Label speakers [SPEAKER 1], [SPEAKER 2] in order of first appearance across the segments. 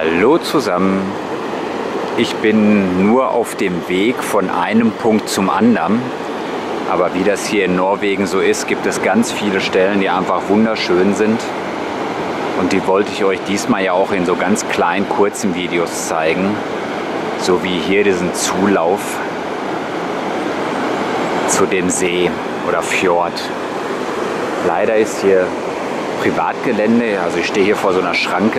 [SPEAKER 1] Hallo zusammen. Ich bin nur auf dem Weg von einem Punkt zum anderen. Aber wie das hier in Norwegen so ist, gibt es ganz viele Stellen, die einfach wunderschön sind. Und die wollte ich euch diesmal ja auch in so ganz kleinen, kurzen Videos zeigen. So wie hier diesen Zulauf zu dem See oder Fjord. Leider ist hier Privatgelände, also ich stehe hier vor so einer Schranke.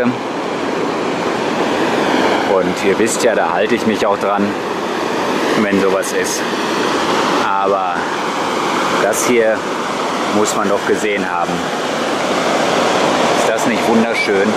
[SPEAKER 1] Und ihr wisst ja, da halte ich mich auch dran, wenn sowas ist. Aber das hier muss man doch gesehen haben. Ist das nicht wunderschön?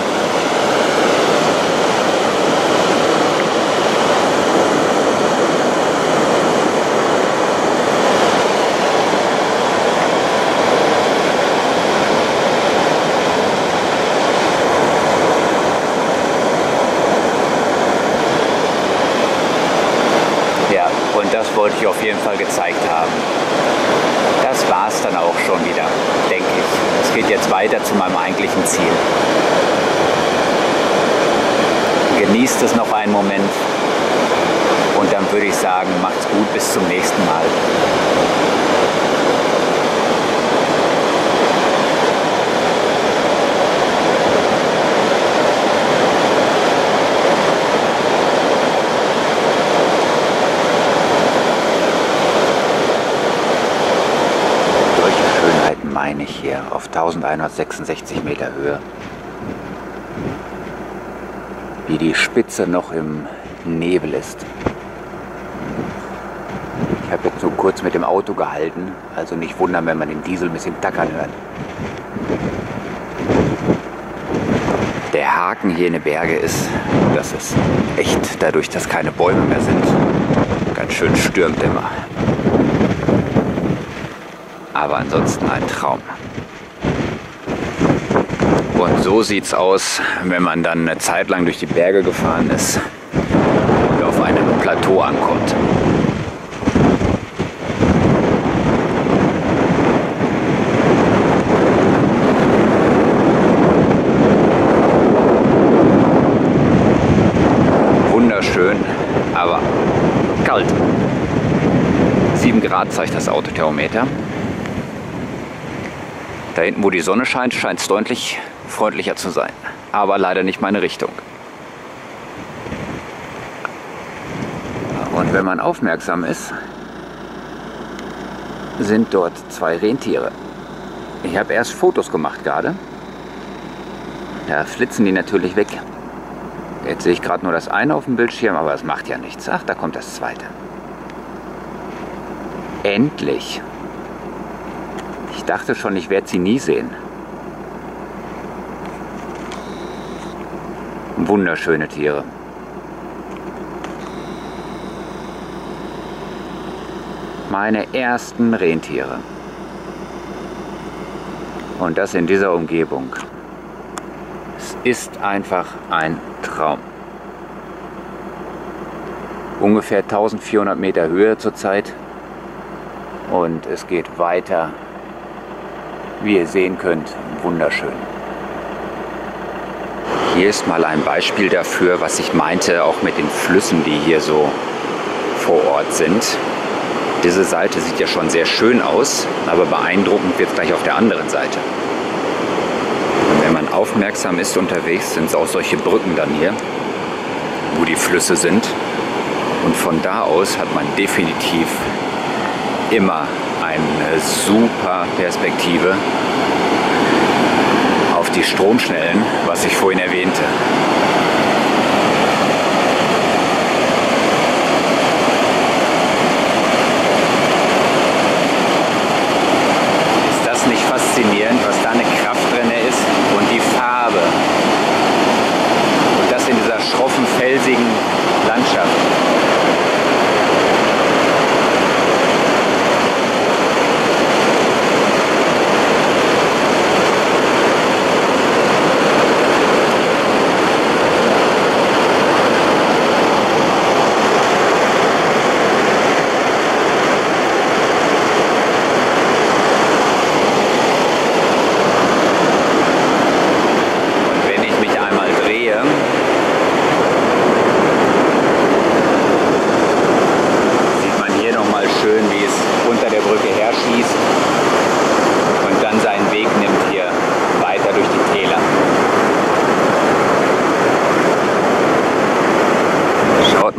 [SPEAKER 1] Das wollte ich auf jeden Fall gezeigt haben. Das war es dann auch schon wieder, denke ich. Es geht jetzt weiter zu meinem eigentlichen Ziel. Genießt es noch einen Moment und dann würde ich sagen, macht's gut, bis zum nächsten Mal. Meine ich hier auf 1166 Meter Höhe. Wie die Spitze noch im Nebel ist. Ich habe jetzt nur kurz mit dem Auto gehalten, also nicht wundern, wenn man den Diesel ein bisschen tackern hört. Der Haken hier in den Bergen ist, dass es echt dadurch, dass keine Bäume mehr sind, ganz schön stürmt immer. Aber ansonsten ein Traum. Und so sieht es aus, wenn man dann eine Zeit lang durch die Berge gefahren ist und auf einem Plateau ankommt. Wunderschön, aber kalt. 7 Grad zeigt das Autothermometer. Da hinten, wo die Sonne scheint, scheint es deutlich freundlicher zu sein. Aber leider nicht meine Richtung. Und wenn man aufmerksam ist, sind dort 2 Rentiere. Ich habe erst Fotos gemacht gerade. Da flitzen die natürlich weg. Jetzt sehe ich gerade nur das eine auf dem Bildschirm, aber das macht ja nichts. Ach, da kommt das zweite. Endlich! Ich dachte schon, ich werde sie nie sehen. Wunderschöne Tiere. Meine ersten Rentiere. Und das in dieser Umgebung. Es ist einfach ein Traum. Ungefähr 1400 Meter Höhe zurzeit. Und es geht weiter. Wie ihr sehen könnt, wunderschön. Hier ist mal ein Beispiel dafür, was ich meinte, auch mit den Flüssen, die hier so vor Ort sind. Diese Seite sieht ja schon sehr schön aus, aber beeindruckend wird es gleich auf der anderen Seite. Und wenn man aufmerksam ist unterwegs, sind es auch solche Brücken dann hier, wo die Flüsse sind. Und von da aus hat man definitiv immer eine super Perspektive auf die Stromschnellen, was ich vorhin erwähnte. Ist das nicht faszinierend, was da eine Kraft drin ist und die Farbe? Und das in dieser schroffen, felsigen Landschaft.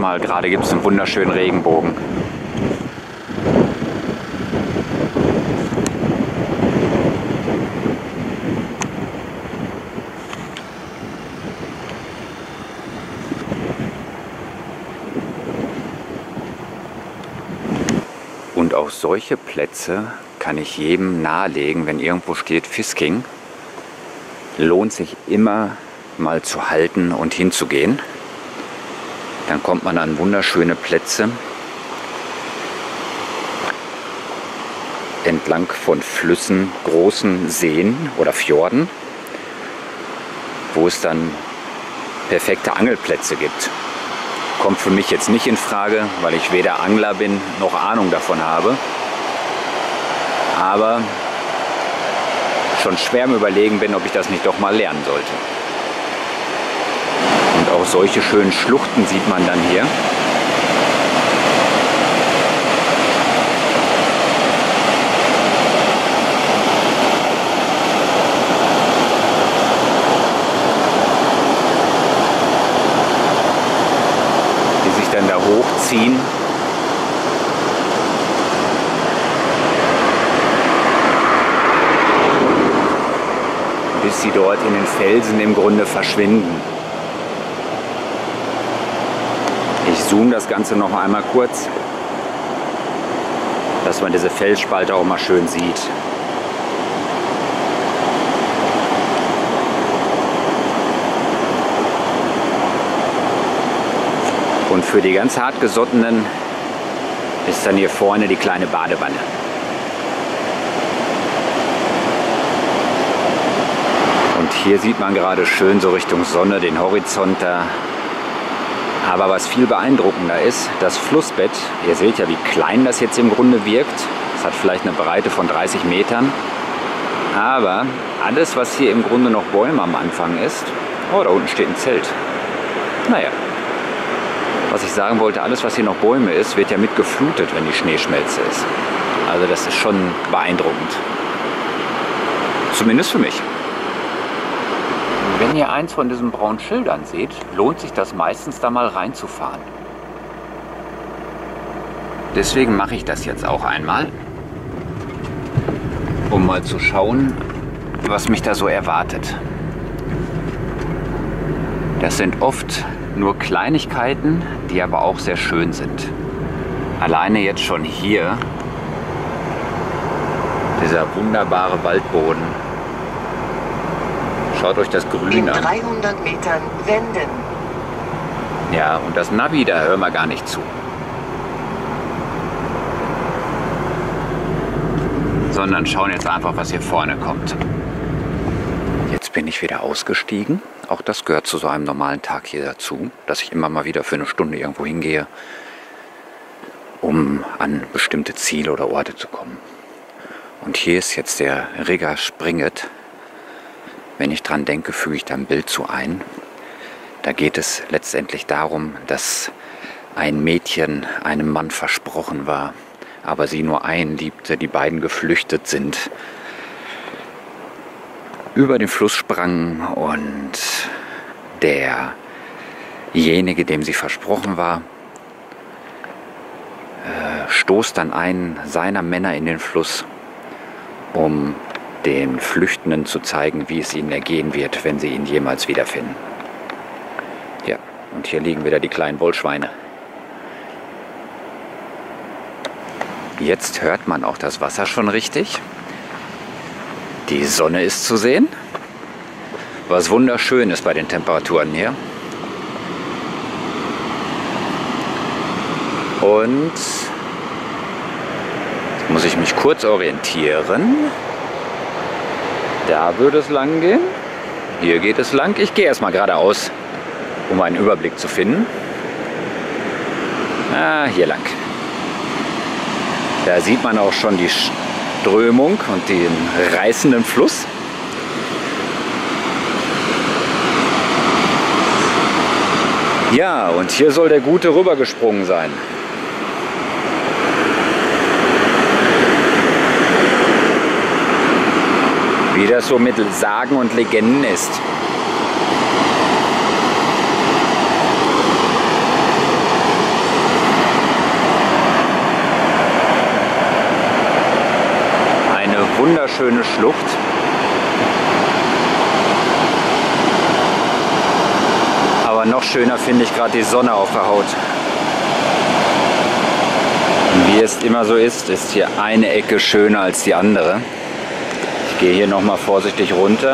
[SPEAKER 1] mal, gerade gibt es einen wunderschönen Regenbogen. Und auch solche Plätze kann ich jedem nahelegen, wenn irgendwo steht Fisking, lohnt sich immer mal zu halten und hinzugehen. Dann kommt man an wunderschöne Plätze entlang von Flüssen, großen Seen oder Fjorden, wo es dann perfekte Angelplätze gibt. Kommt für mich jetzt nicht in Frage, weil ich weder Angler bin noch Ahnung davon habe. Aber schon schwer im Überlegen bin, ob ich das nicht doch mal lernen sollte. Und auch solche schönen Schluchten sieht man dann hier. Die sich dann da hochziehen. Bis sie dort in den Felsen im Grunde verschwinden. Ich zoome das Ganze noch einmal kurz, dass man diese Felsspalte auch mal schön sieht. Und für die ganz hartgesottenen ist dann hier vorne die kleine Badewanne. Und hier sieht man gerade schön so Richtung Sonne den Horizont da. Aber was viel beeindruckender ist, das Flussbett. Ihr seht ja, wie klein das jetzt im Grunde wirkt. Es hat vielleicht eine Breite von 30 Metern. Aber alles, was hier im Grunde noch Bäume am Anfang ist... Oh, da unten steht ein Zelt. Naja. Was ich sagen wollte, alles, was hier noch Bäume ist, wird ja mit geflutet, wenn die Schneeschmelze ist. Also das ist schon beeindruckend. Zumindest für mich. Wenn ihr eins von diesen braunen Schildern seht, lohnt sich das meistens da mal reinzufahren. Deswegen mache ich das jetzt auch einmal, um mal zu schauen, was mich da so erwartet. Das sind oft nur Kleinigkeiten, die aber auch sehr schön sind. Alleine jetzt schon hier, dieser wunderbare Waldboden. Schaut euch das Grün an.
[SPEAKER 2] In 300 Metern wenden.
[SPEAKER 1] Ja, und das Navi, da hören wir gar nicht zu. Sondern schauen jetzt einfach, was hier vorne kommt. Jetzt bin ich wieder ausgestiegen. Auch das gehört zu so einem normalen Tag hier dazu, dass ich immer mal wieder für eine Stunde irgendwo hingehe, um an bestimmte Ziele oder Orte zu kommen. Und hier ist jetzt der Rigger Springet. Wenn ich dran denke, füge ich da ein Bild zu ein. Da geht es letztendlich darum, dass ein Mädchen einem Mann versprochen war, aber sie nur einen liebte, die beiden geflüchtet sind, über den Fluss sprangen und derjenige, dem sie versprochen war, stoßt dann einen seiner Männer in den Fluss, um den Flüchtenden zu zeigen, wie es ihnen ergehen wird, wenn sie ihn jemals wiederfinden. Ja, und hier liegen wieder die kleinen Wollschweine. Jetzt hört man auch das Wasser schon richtig. Die Sonne ist zu sehen, was wunderschön ist bei den Temperaturen hier. Und jetzt muss ich mich kurz orientieren. Da würde es lang gehen. Hier geht es lang. Ich gehe erstmal geradeaus, um einen Überblick zu finden. Hier lang. Da sieht man auch schon die Strömung und den reißenden Fluss. Ja, und hier soll der Gute rübergesprungen sein. Wie das so mit Sagen und Legenden ist. wunderschöne Schlucht. Aber noch schöner finde ich gerade die Sonne auf der Haut. Und wie es immer so ist hier eine Ecke schöner als die andere. Ich gehe hier nochmal vorsichtig runter.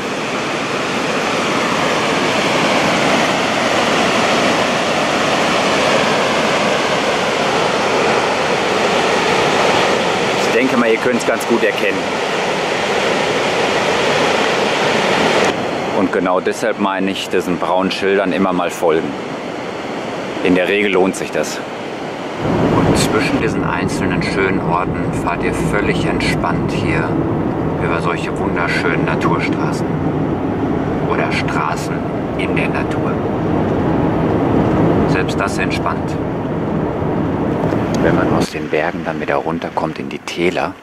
[SPEAKER 1] Ich denke mal, ihr könnt es ganz gut erkennen. Und genau deshalb meine ich, diesen braunen Schildern immer mal folgen. In der Regel lohnt sich das. Und zwischen diesen einzelnen schönen Orten fahrt ihr völlig entspannt hier über solche wunderschönen Naturstraßen. Oder Straßen in der Natur. Selbst das entspannt. Wenn man aus den Bergen dann wieder runterkommt in die Täler,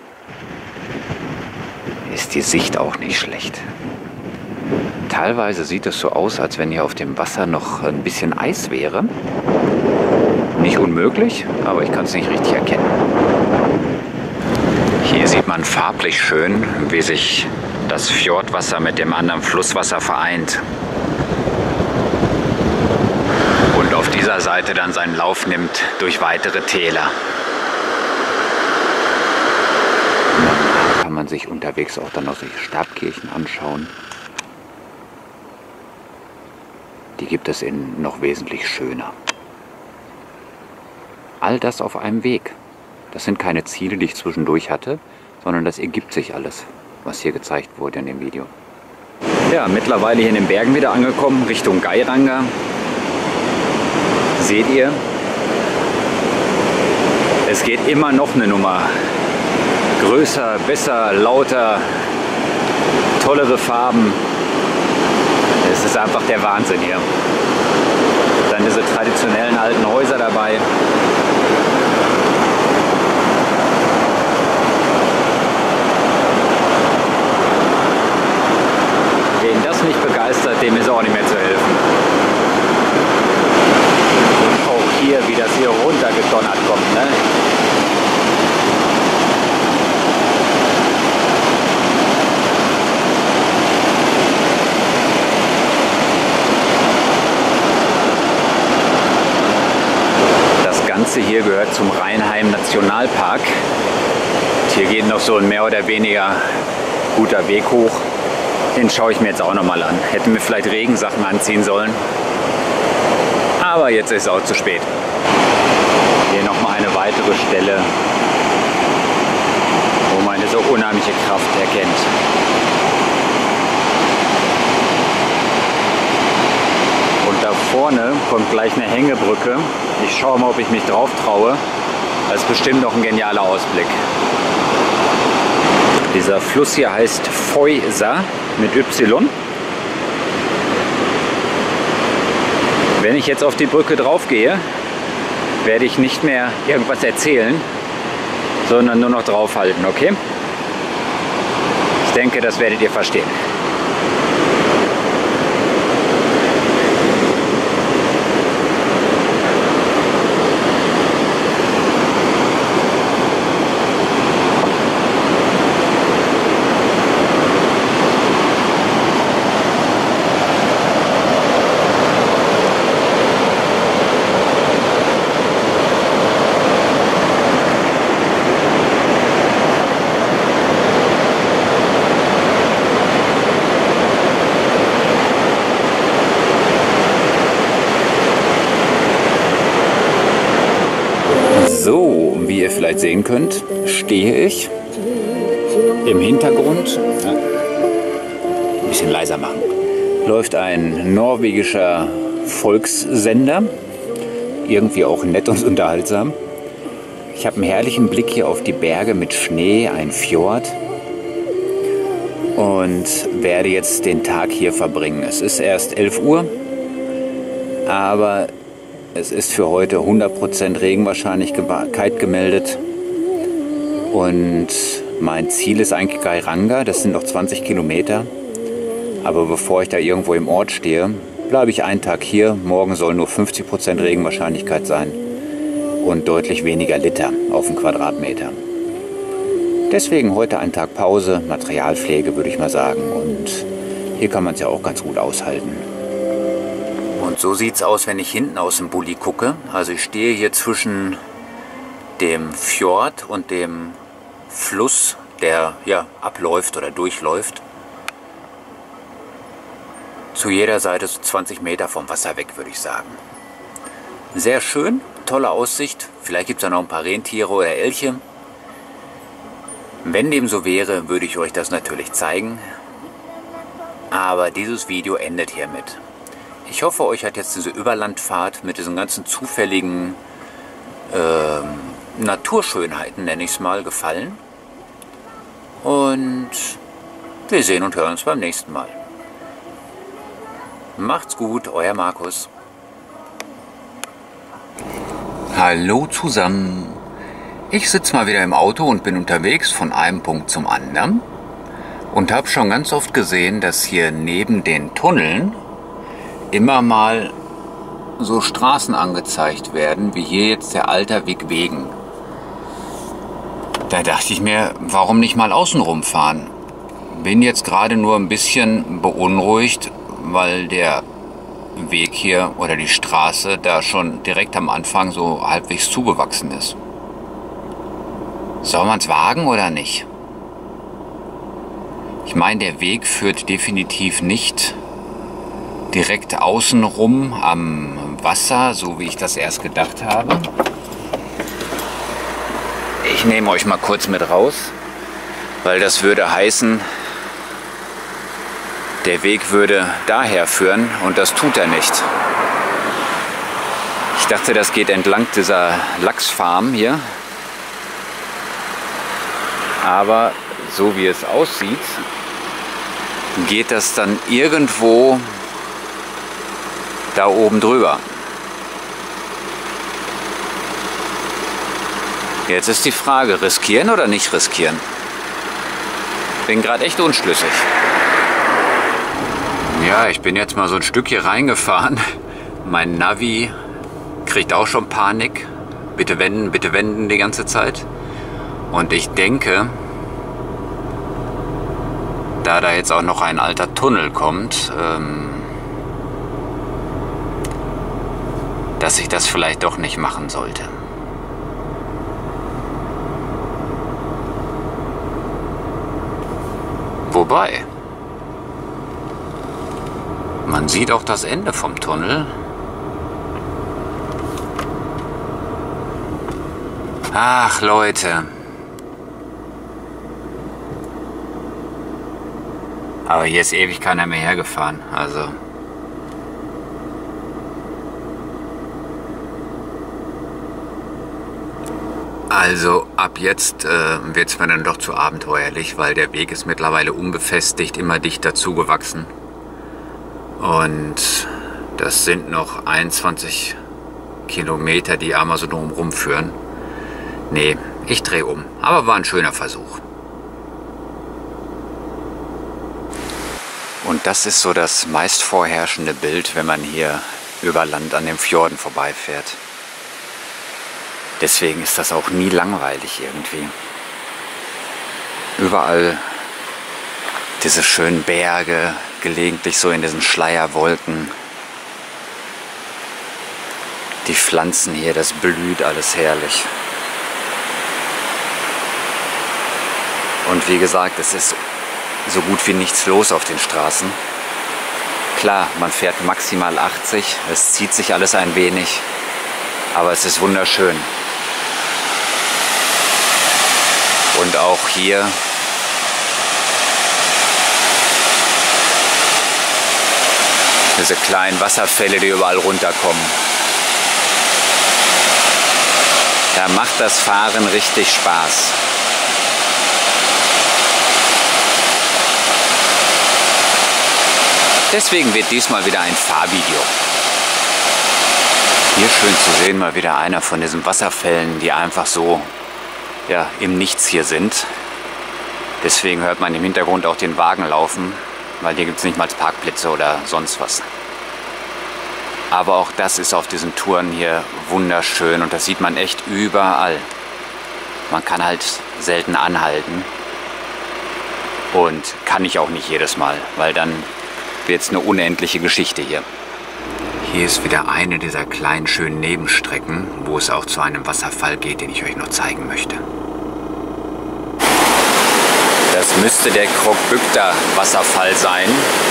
[SPEAKER 1] ist die Sicht auch nicht schlecht. Teilweise sieht es so aus, als wenn hier auf dem Wasser noch ein bisschen Eis wäre. Nicht unmöglich, aber ich kann es nicht richtig erkennen. Hier sieht man farblich schön, wie sich das Fjordwasser mit dem anderen Flusswasser vereint. Und auf dieser Seite dann seinen Lauf nimmt durch weitere Täler. Und dann kann man sich unterwegs auch dann noch solche Stabkirchen anschauen. Die gibt es in noch wesentlich schöner. All das auf einem Weg. Das sind keine Ziele, die ich zwischendurch hatte, sondern das ergibt sich alles, was hier gezeigt wurde in dem Video. Ja, mittlerweile hier in den Bergen wieder angekommen, Richtung Geiranger. Seht ihr, es geht immer noch eine Nummer größer, besser, lauter, tollere Farben. Es ist einfach der Wahnsinn hier. Dann diese traditionellen alten Häuser dabei. Wen das nicht begeistert, dem ist auch nicht mehr zu helfen. Und auch hier, wie das hier runtergedonnert kommt, ne? Das Ganze hier gehört zum Rheinheim Nationalpark. Und hier geht noch so ein mehr oder weniger guter Weg hoch. Den schaue ich mir jetzt auch nochmal an. Hätten wir vielleicht Regensachen anziehen sollen. Aber jetzt ist es auch zu spät. Hier nochmal eine weitere Stelle, wo man diese unheimliche Kraft erkennt. Und da vorne kommt gleich eine Hängebrücke. Ich schaue mal, ob ich mich drauf traue. Das ist bestimmt noch ein genialer Ausblick. Dieser Fluss hier heißt Feuser mit Y. Wenn ich jetzt auf die Brücke drauf gehe, werde ich nicht mehr irgendwas erzählen, sondern nur noch draufhalten, okay? Ich denke, das werdet ihr verstehen. So, wie ihr vielleicht sehen könnt, stehe ich im Hintergrund, ein bisschen leiser machen, läuft ein norwegischer Volkssender, irgendwie auch nett und unterhaltsam. Ich habe einen herrlichen Blick hier auf die Berge mit Schnee, ein Fjord und werde jetzt den Tag hier verbringen. Es ist erst 11 Uhr, aber es ist für heute 100% Regenwahrscheinlichkeit gemeldet und mein Ziel ist eigentlich Geiranger, das sind noch 20 Kilometer, aber bevor ich da irgendwo im Ort stehe, bleibe ich einen Tag hier, morgen soll nur 50% Regenwahrscheinlichkeit sein und deutlich weniger Liter auf den Quadratmeter. Deswegen heute ein Tag Pause, Materialpflege würde ich mal sagen. Und hier kann man es ja auch ganz gut aushalten. Und so sieht es aus, wenn ich hinten aus dem Bulli gucke. Also ich stehe hier zwischen dem Fjord und dem Fluss, der ja abläuft oder durchläuft. Zu jeder Seite so 20 Meter vom Wasser weg, würde ich sagen. Sehr schön, tolle Aussicht. Vielleicht gibt es da noch ein paar Rentiere oder Elche. Wenn dem so wäre, würde ich euch das natürlich zeigen. Aber dieses Video endet hiermit. Ich hoffe, euch hat jetzt diese Überlandfahrt mit diesen ganzen zufälligen Naturschönheiten, nenne ich es mal, gefallen. Und wir sehen und hören uns beim nächsten Mal. Macht's gut, euer Markus. Hallo zusammen. Ich sitze mal wieder im Auto und bin unterwegs von einem Punkt zum anderen und habe schon ganz oft gesehen, dass hier neben den Tunneln immer mal so Straßen angezeigt werden, wie hier jetzt der Alterweg Wegen. Da dachte ich mir, warum nicht mal außenrum fahren? Bin jetzt gerade nur ein bisschen beunruhigt, weil der Weg hier oder die Straße da schon direkt am Anfang so halbwegs zugewachsen ist. Soll man es wagen oder nicht? Ich meine, der Weg führt definitiv nicht direkt außenrum am Wasser, so wie ich das erst gedacht habe. Ich nehme euch mal kurz mit raus, weil das würde heißen, der Weg würde daher führen und das tut er nicht. Ich dachte, das geht entlang dieser Lachsfarm hier. Aber so wie es aussieht, geht das dann irgendwo da oben drüber. Jetzt ist die Frage, riskieren oder nicht riskieren? Bin gerade echt unschlüssig. Ja, ich bin jetzt mal so ein Stück hier reingefahren. Mein Navi kriegt auch schon Panik. Bitte wenden die ganze Zeit. Und ich denke, da jetzt auch noch ein alter Tunnel kommt, dass ich das vielleicht doch nicht machen sollte. Wobei, man sieht auch das Ende vom Tunnel. Ach Leute. Aber hier ist ewig keiner mehr hergefahren, Also ab jetzt wird es mir dann doch zu abenteuerlich, weil der Weg ist mittlerweile unbefestigt, immer dichter zugewachsen. Und das sind noch 21 Kilometer, die einmal so drumherum führen. Nee, ich drehe um. Aber war ein schöner Versuch. Und das ist so das meist vorherrschende Bild, wenn man hier über Land an den Fjorden vorbeifährt. Deswegen ist das auch nie langweilig irgendwie. Überall diese schönen Berge, gelegentlich so in diesen Schleierwolken. Die Pflanzen hier, das blüht alles herrlich. Und wie gesagt, es ist so gut wie nichts los auf den Straßen. Klar, man fährt maximal 80, es zieht sich alles ein wenig, aber es ist wunderschön. Und auch hier diese kleinen Wasserfälle, die überall runterkommen. Da macht das Fahren richtig Spaß. Deswegen wird diesmal wieder ein Fahrvideo. Hier schön zu sehen, mal wieder einer von diesen Wasserfällen, die einfach so ja, im Nichts hier sind. Deswegen hört man im Hintergrund auch den Wagen laufen, weil hier gibt es nicht mal Parkplätze oder sonst was. Aber auch das ist auf diesen Touren hier wunderschön und das sieht man echt überall. Man kann halt selten anhalten und kann ich auch nicht jedes Mal, weil dann wird es eine unendliche Geschichte hier. Hier ist wieder eine dieser kleinen schönen Nebenstrecken, wo es auch zu einem Wasserfall geht, den ich euch noch zeigen möchte. Das müsste der Krokbükta Wasserfall sein.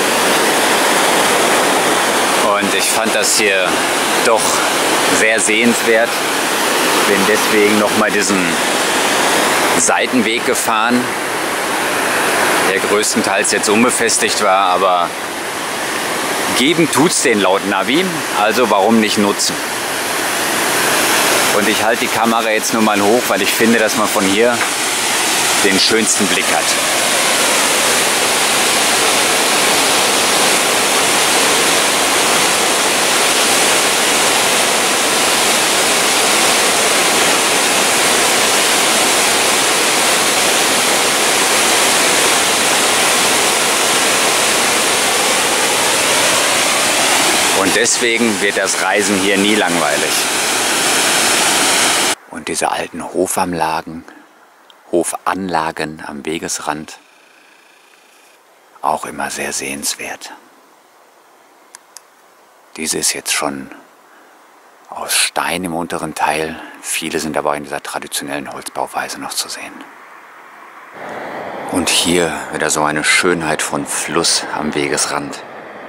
[SPEAKER 1] Und ich fand das hier doch sehr sehenswert. Bin deswegen nochmal diesen Seitenweg gefahren, der größtenteils jetzt unbefestigt war, aber geben tut's den laut Navi, also warum nicht nutzen? Und ich halte die Kamera jetzt nur mal hoch, weil ich finde, dass man von hier den schönsten Blick hat. Und deswegen wird das Reisen hier nie langweilig. Und diese alten Hofanlagen am Wegesrand, auch immer sehr sehenswert. Diese ist jetzt schon aus Stein im unteren Teil. Viele sind aber in dieser traditionellen Holzbauweise noch zu sehen. Und hier wieder so eine Schönheit von Fluss am Wegesrand.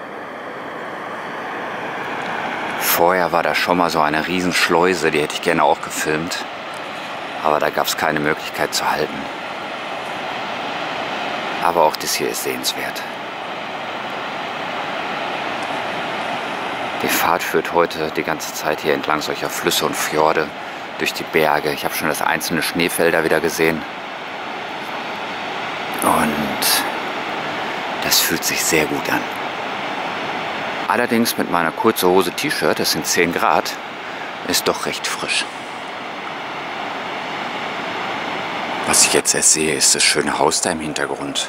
[SPEAKER 1] Vorher war da schon mal so eine Riesenschleuse, die hätte ich gerne auch gefilmt. Aber da gab es keine Möglichkeit zu halten. Aber auch das hier ist sehenswert. Die Fahrt führt heute die ganze Zeit hier entlang solcher Flüsse und Fjorde durch die Berge. Ich habe schon das einzelne Schneefelder wieder gesehen. Und das fühlt sich sehr gut an. Allerdings mit meiner kurze Hose T-Shirt, das sind 10 Grad, ist doch recht frisch. Was ich jetzt erst sehe, ist das schöne Haus da im Hintergrund.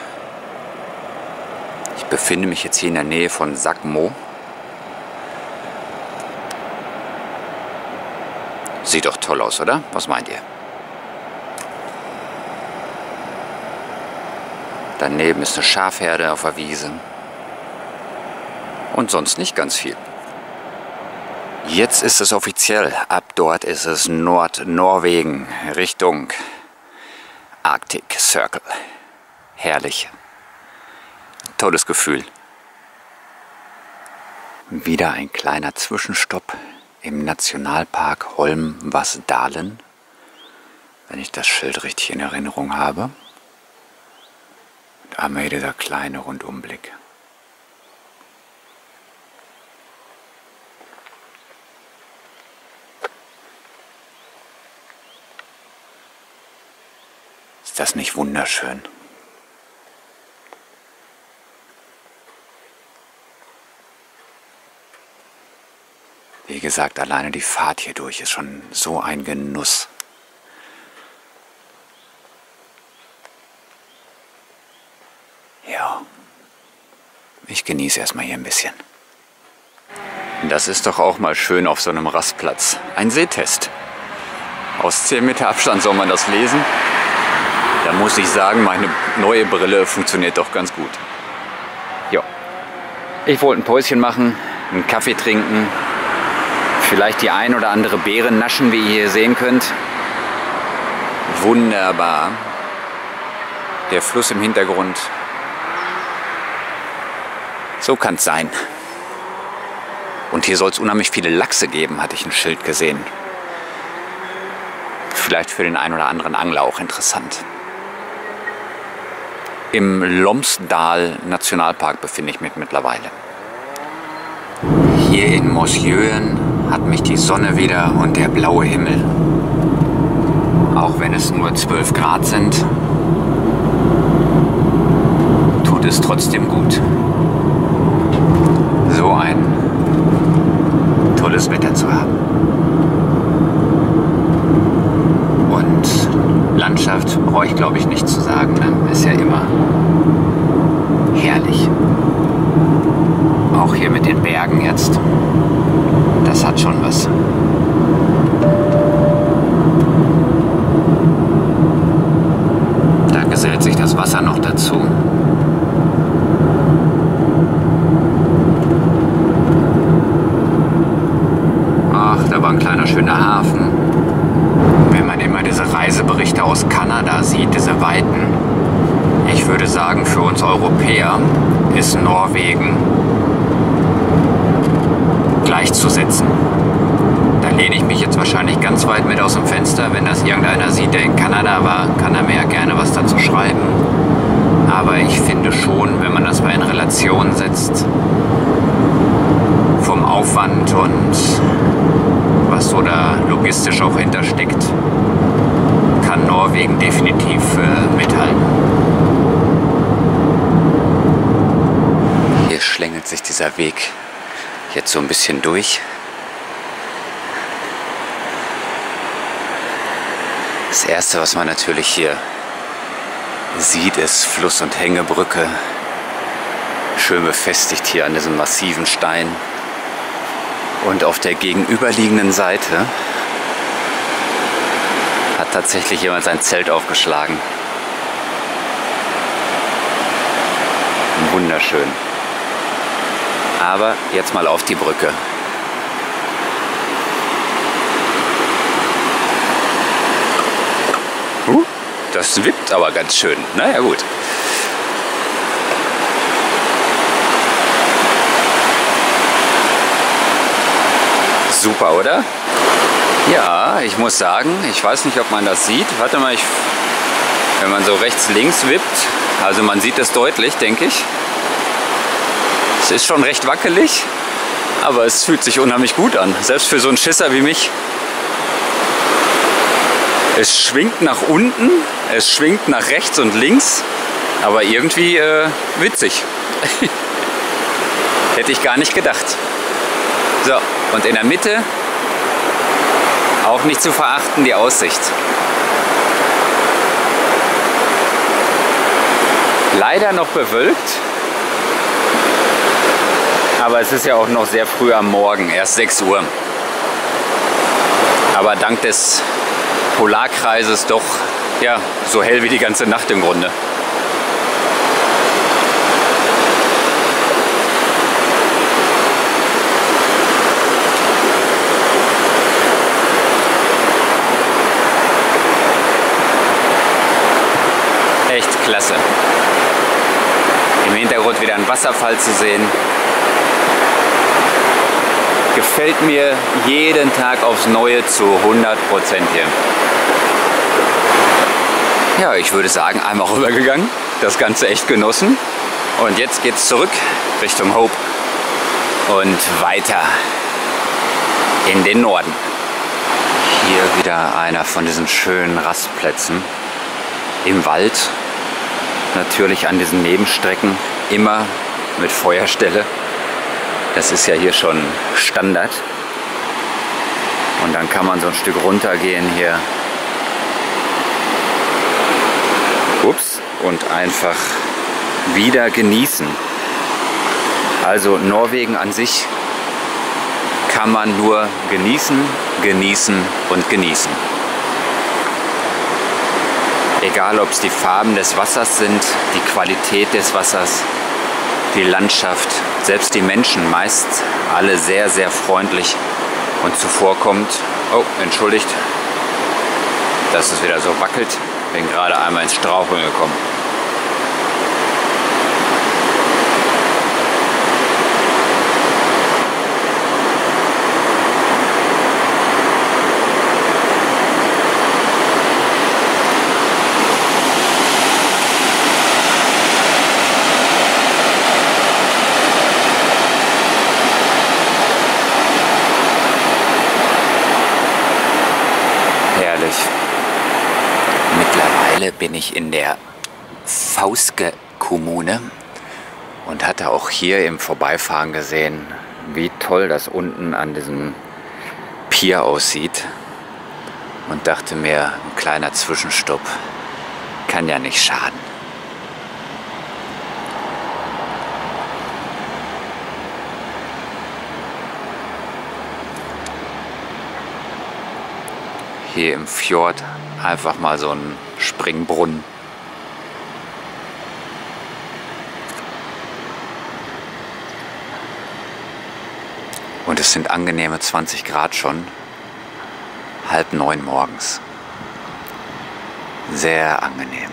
[SPEAKER 1] Ich befinde mich jetzt hier in der Nähe von Sakmo. Sieht doch toll aus, oder? Was meint ihr? Daneben ist eine Schafherde auf der Wiese. Und sonst nicht ganz viel. Jetzt ist es offiziell. Ab dort ist es Nordnorwegen Richtung Arctic Circle. Herrlich. Tolles Gefühl. Wieder ein kleiner Zwischenstopp im Nationalpark Holm-Vassdalen, wenn ich das Schild richtig in Erinnerung habe. Da haben wir hier dieser kleine Rundumblick. Ist das nicht wunderschön? Wie gesagt, alleine die Fahrt hier durch ist schon so ein Genuss. Ja, ich genieße erstmal hier ein bisschen. Das ist doch auch mal schön auf so einem Rastplatz. Ein Sehtest. Aus 10 Meter Abstand soll man das lesen. Da muss ich sagen, meine neue Brille funktioniert doch ganz gut. Ja, ich wollte ein Päuschen machen, einen Kaffee trinken, vielleicht die ein oder andere Beere naschen, wie ihr hier sehen könnt. Wunderbar. Der Fluss im Hintergrund. So kann es sein. Und hier soll es unheimlich viele Lachse geben, hatte ich ein Schild gesehen. Vielleicht für den einen oder anderen Angler auch interessant. Im Lomsdal Nationalpark befinde ich mich mittlerweile. Hier in Mosjøen hat mich die Sonne wieder und der blaue Himmel. Auch wenn es nur 12 Grad sind, tut es trotzdem gut. So ein tolles Wetter zu haben. Und Landschaft brauche ich, glaube ich, nicht zu sagen. Ne? Ist ja immer herrlich. Auch hier mit den Bergen jetzt. Das hat schon was. gesellt sich das Wasser noch dazu. Ach, da war ein kleiner schöner Hafen. Wenn man immer diese Reiseberichte aus Kanada sieht, diese Weiten, ich würde sagen, für uns Europäer ist Norwegen gleichzusetzen. Da lehne ich mich jetzt wahrscheinlich ganz weit mit aus dem Fenster. Wenn das irgendeiner sieht, der in Kanada war, kann er mir ja gerne was dazu schreiben. Aber ich finde schon, wenn man das mal in Relation setzt, vom Aufwand und was so da logistisch auch hintersteckt, kann Norwegen definitiv mithalten. Hier schlängelt sich dieser Weg jetzt so ein bisschen durch. Das erste, was man natürlich hier sieht, ist Fluss- und Hängebrücke. Schön befestigt hier an diesem massiven Stein. Und auf der gegenüberliegenden Seite hat tatsächlich jemand sein Zelt aufgeschlagen. Wunderschön. Aber jetzt mal auf die Brücke. Das wippt aber ganz schön. Naja, gut. Super, oder? Ja, ich muss sagen, ich weiß nicht, ob man das sieht. Warte mal, wenn man so rechts, links wippt, also man sieht es deutlich, denke ich. Es ist schon recht wackelig, aber es fühlt sich unheimlich gut an. Selbst für so einen Schisser wie mich. Es schwingt nach unten, es schwingt nach rechts und links, aber irgendwie witzig. Hätte ich gar nicht gedacht. So, und in der Mitte auch nicht zu verachten die Aussicht. Leider noch bewölkt, aber es ist ja auch noch sehr früh am Morgen, erst 6 Uhr. Aber dank des Polarkreises doch ja, so hell wie die ganze Nacht im Grunde. Echt klasse. Im Hintergrund wieder ein Wasserfall zu sehen. Gefällt mir jeden Tag aufs Neue zu 100% hier. Ja, ich würde sagen, einmal rübergegangen, das Ganze echt genossen. Und jetzt geht's zurück Richtung Hope und weiter in den Norden. Hier wieder einer von diesen schönen Rastplätzen im Wald. Natürlich an diesen Nebenstrecken, immer mit Feuerstelle. Das ist ja hier schon Standard. Und dann kann man so ein Stück runtergehen hier. Ups, und einfach wieder genießen. Also Norwegen an sich kann man nur genießen, genießen und genießen. Egal, ob es die Farben des Wassers sind, die Qualität des Wassers, die Landschaft, selbst die Menschen, meist alle sehr, sehr freundlich und zuvorkommend. Oh, entschuldigt, dass es wieder so wackelt. Bin gerade einmal ins Straucheln gekommen. Herrlich. Mittlerweile bin ich in der Fauske-Kommune und hatte auch hier im Vorbeifahren gesehen, wie toll das unten an diesem Pier aussieht und dachte mir, ein kleiner Zwischenstopp kann ja nicht schaden. Hier im Fjord einfach mal so ein Springbrunnen. Und es sind angenehme 20 Grad schon. 8:30 morgens. Sehr angenehm.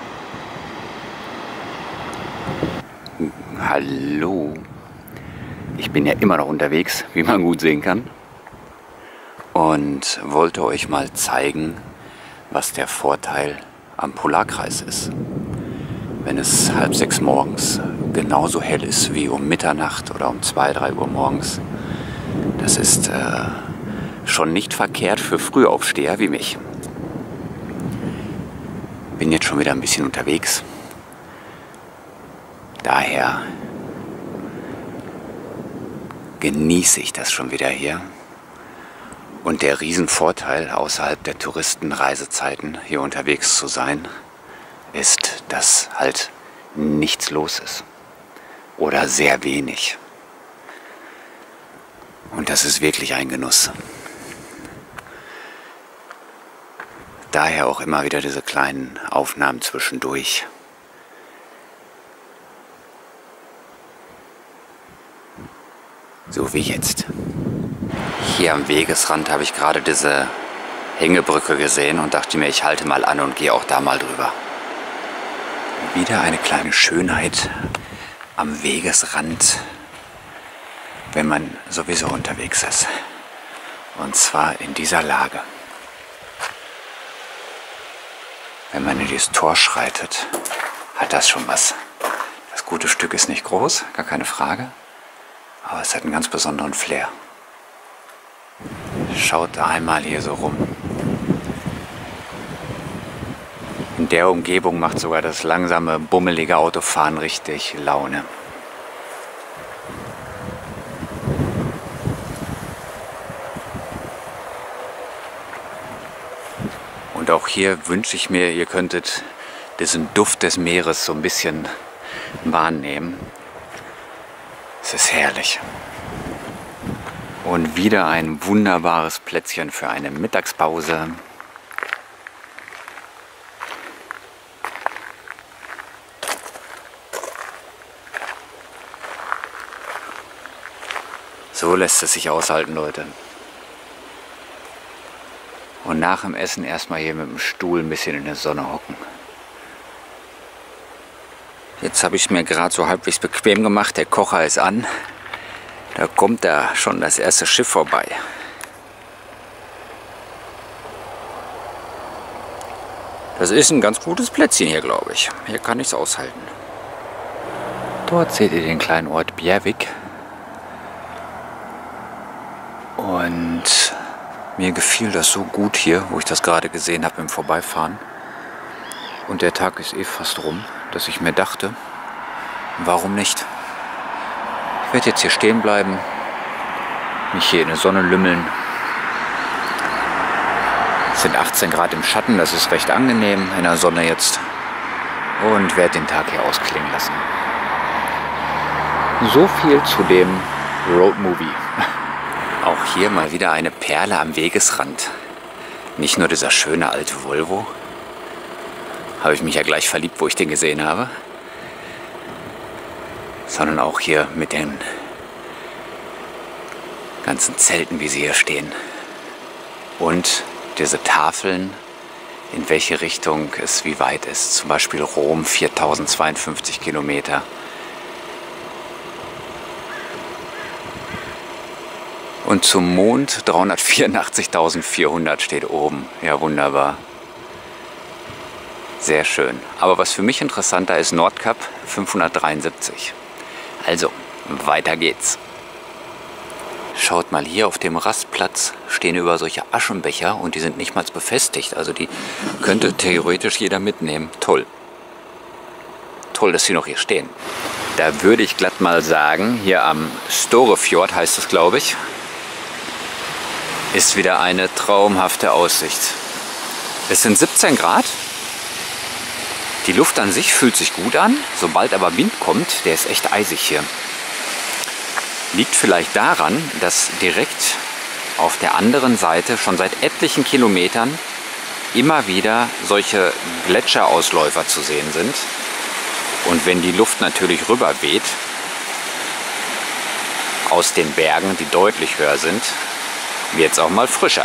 [SPEAKER 1] Hallo. Ich bin ja immer noch unterwegs, wie man gut sehen kann. Und wollte euch mal zeigen, was der Vorteil am Polarkreis ist. Wenn es 5:30 morgens genauso hell ist wie um Mitternacht oder um 2, 3 Uhr morgens. Das ist schon nicht verkehrt für Frühaufsteher wie mich. Bin jetzt schon wieder ein bisschen unterwegs. Daher genieße ich das schon wieder hier. Und der Riesenvorteil, außerhalb der Touristenreisezeiten hier unterwegs zu sein, ist, dass halt nichts los ist. Oder sehr wenig. Und das ist wirklich ein Genuss. Daher auch immer wieder diese kleinen Aufnahmen zwischendurch. So wie jetzt. Hier am Wegesrand habe ich gerade diese Hängebrücke gesehen und dachte mir, ich halte mal an und gehe auch da mal drüber. Wieder eine kleine Schönheit am Wegesrand, wenn man sowieso unterwegs ist. Und zwar in dieser Lage. Wenn man in dieses Tor schreitet, hat das schon was. Das gute Stück ist nicht groß, gar keine Frage, aber es hat einen ganz besonderen Flair. Schaut einmal hier so rum. In der Umgebung macht sogar das langsame, bummelige Autofahren richtig Laune. Und auch hier wünsche ich mir, ihr könntet diesen Duft des Meeres so ein bisschen wahrnehmen. Es ist herrlich. Und wieder ein wunderbares Plätzchen für eine Mittagspause. So lässt es sich aushalten, Leute. Und nach dem Essen erstmal hier mit dem Stuhl ein bisschen in der Sonne hocken. Jetzt habe ich es mir gerade so halbwegs bequem gemacht. Der Kocher ist an. Da kommt da schon das erste Schiff vorbei. Das ist ein ganz gutes Plätzchen hier, glaube ich. Hier kann ich es aushalten. Dort seht ihr den kleinen Ort Bjervik. Und mir gefiel das so gut hier, wo ich das gerade gesehen habe im Vorbeifahren. Und der Tag ist eh fast rum, dass ich mir dachte, warum nicht? Ich werde jetzt hier stehen bleiben, mich hier in der Sonne lümmeln. Es sind 18 Grad im Schatten, das ist recht angenehm in der Sonne jetzt. Und werde den Tag hier ausklingen lassen. So viel zu dem Roadmovie. Auch hier mal wieder eine Perle am Wegesrand. Nicht nur dieser schöne alte Volvo. Habe ich mich ja gleich verliebt, wo ich den gesehen habe. Sondern auch hier mit den ganzen Zelten, wie sie hier stehen. Und diese Tafeln, in welche Richtung es wie weit ist. Zum Beispiel Rom, 4052 Kilometer. Und zum Mond 384.400 steht oben. Ja, wunderbar. Sehr schön. Aber was für mich interessanter ist, Nordkap 573. Also, weiter geht's. Schaut mal, hier auf dem Rastplatz stehen über solche Aschenbecher und die sind nicht mal befestigt. Also die könnte theoretisch jeder mitnehmen. Toll. Toll, dass sie noch hier stehen. Da würde ich glatt mal sagen, hier am Storefjord heißt es, glaube ich, ist wieder eine traumhafte Aussicht. Es sind 17 Grad. Die Luft an sich fühlt sich gut an. Sobald aber Wind kommt, der ist echt eisig hier. Liegt vielleicht daran, dass direkt auf der anderen Seite schon seit etlichen Kilometern immer wieder solche Gletscherausläufer zu sehen sind. Und wenn die Luft natürlich rüber weht, aus den Bergen, die deutlich höher sind, wird es auch mal frischer.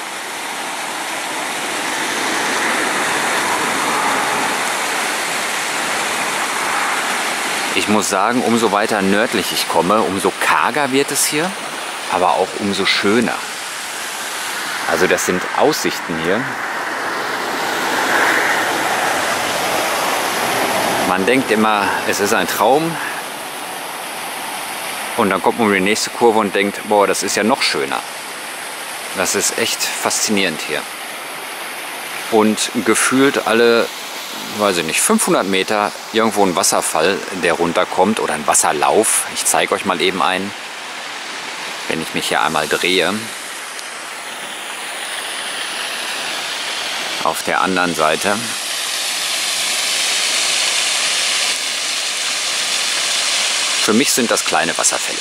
[SPEAKER 1] Ich muss sagen, umso weiter nördlich ich komme, umso karger wird es hier, aber auch umso schöner. Also das sind Aussichten hier. Man denkt immer, es ist ein Traum. Und dann kommt man um die nächste Kurve und denkt, boah, das ist ja noch schöner. Das ist echt faszinierend hier. Und gefühlt alle, weiß ich nicht, 500 Meter irgendwo ein Wasserfall, der runterkommt oder ein Wasserlauf. Ich zeige euch mal eben einen, wenn ich mich hier einmal drehe. Auf der anderen Seite. Für mich sind das kleine Wasserfälle.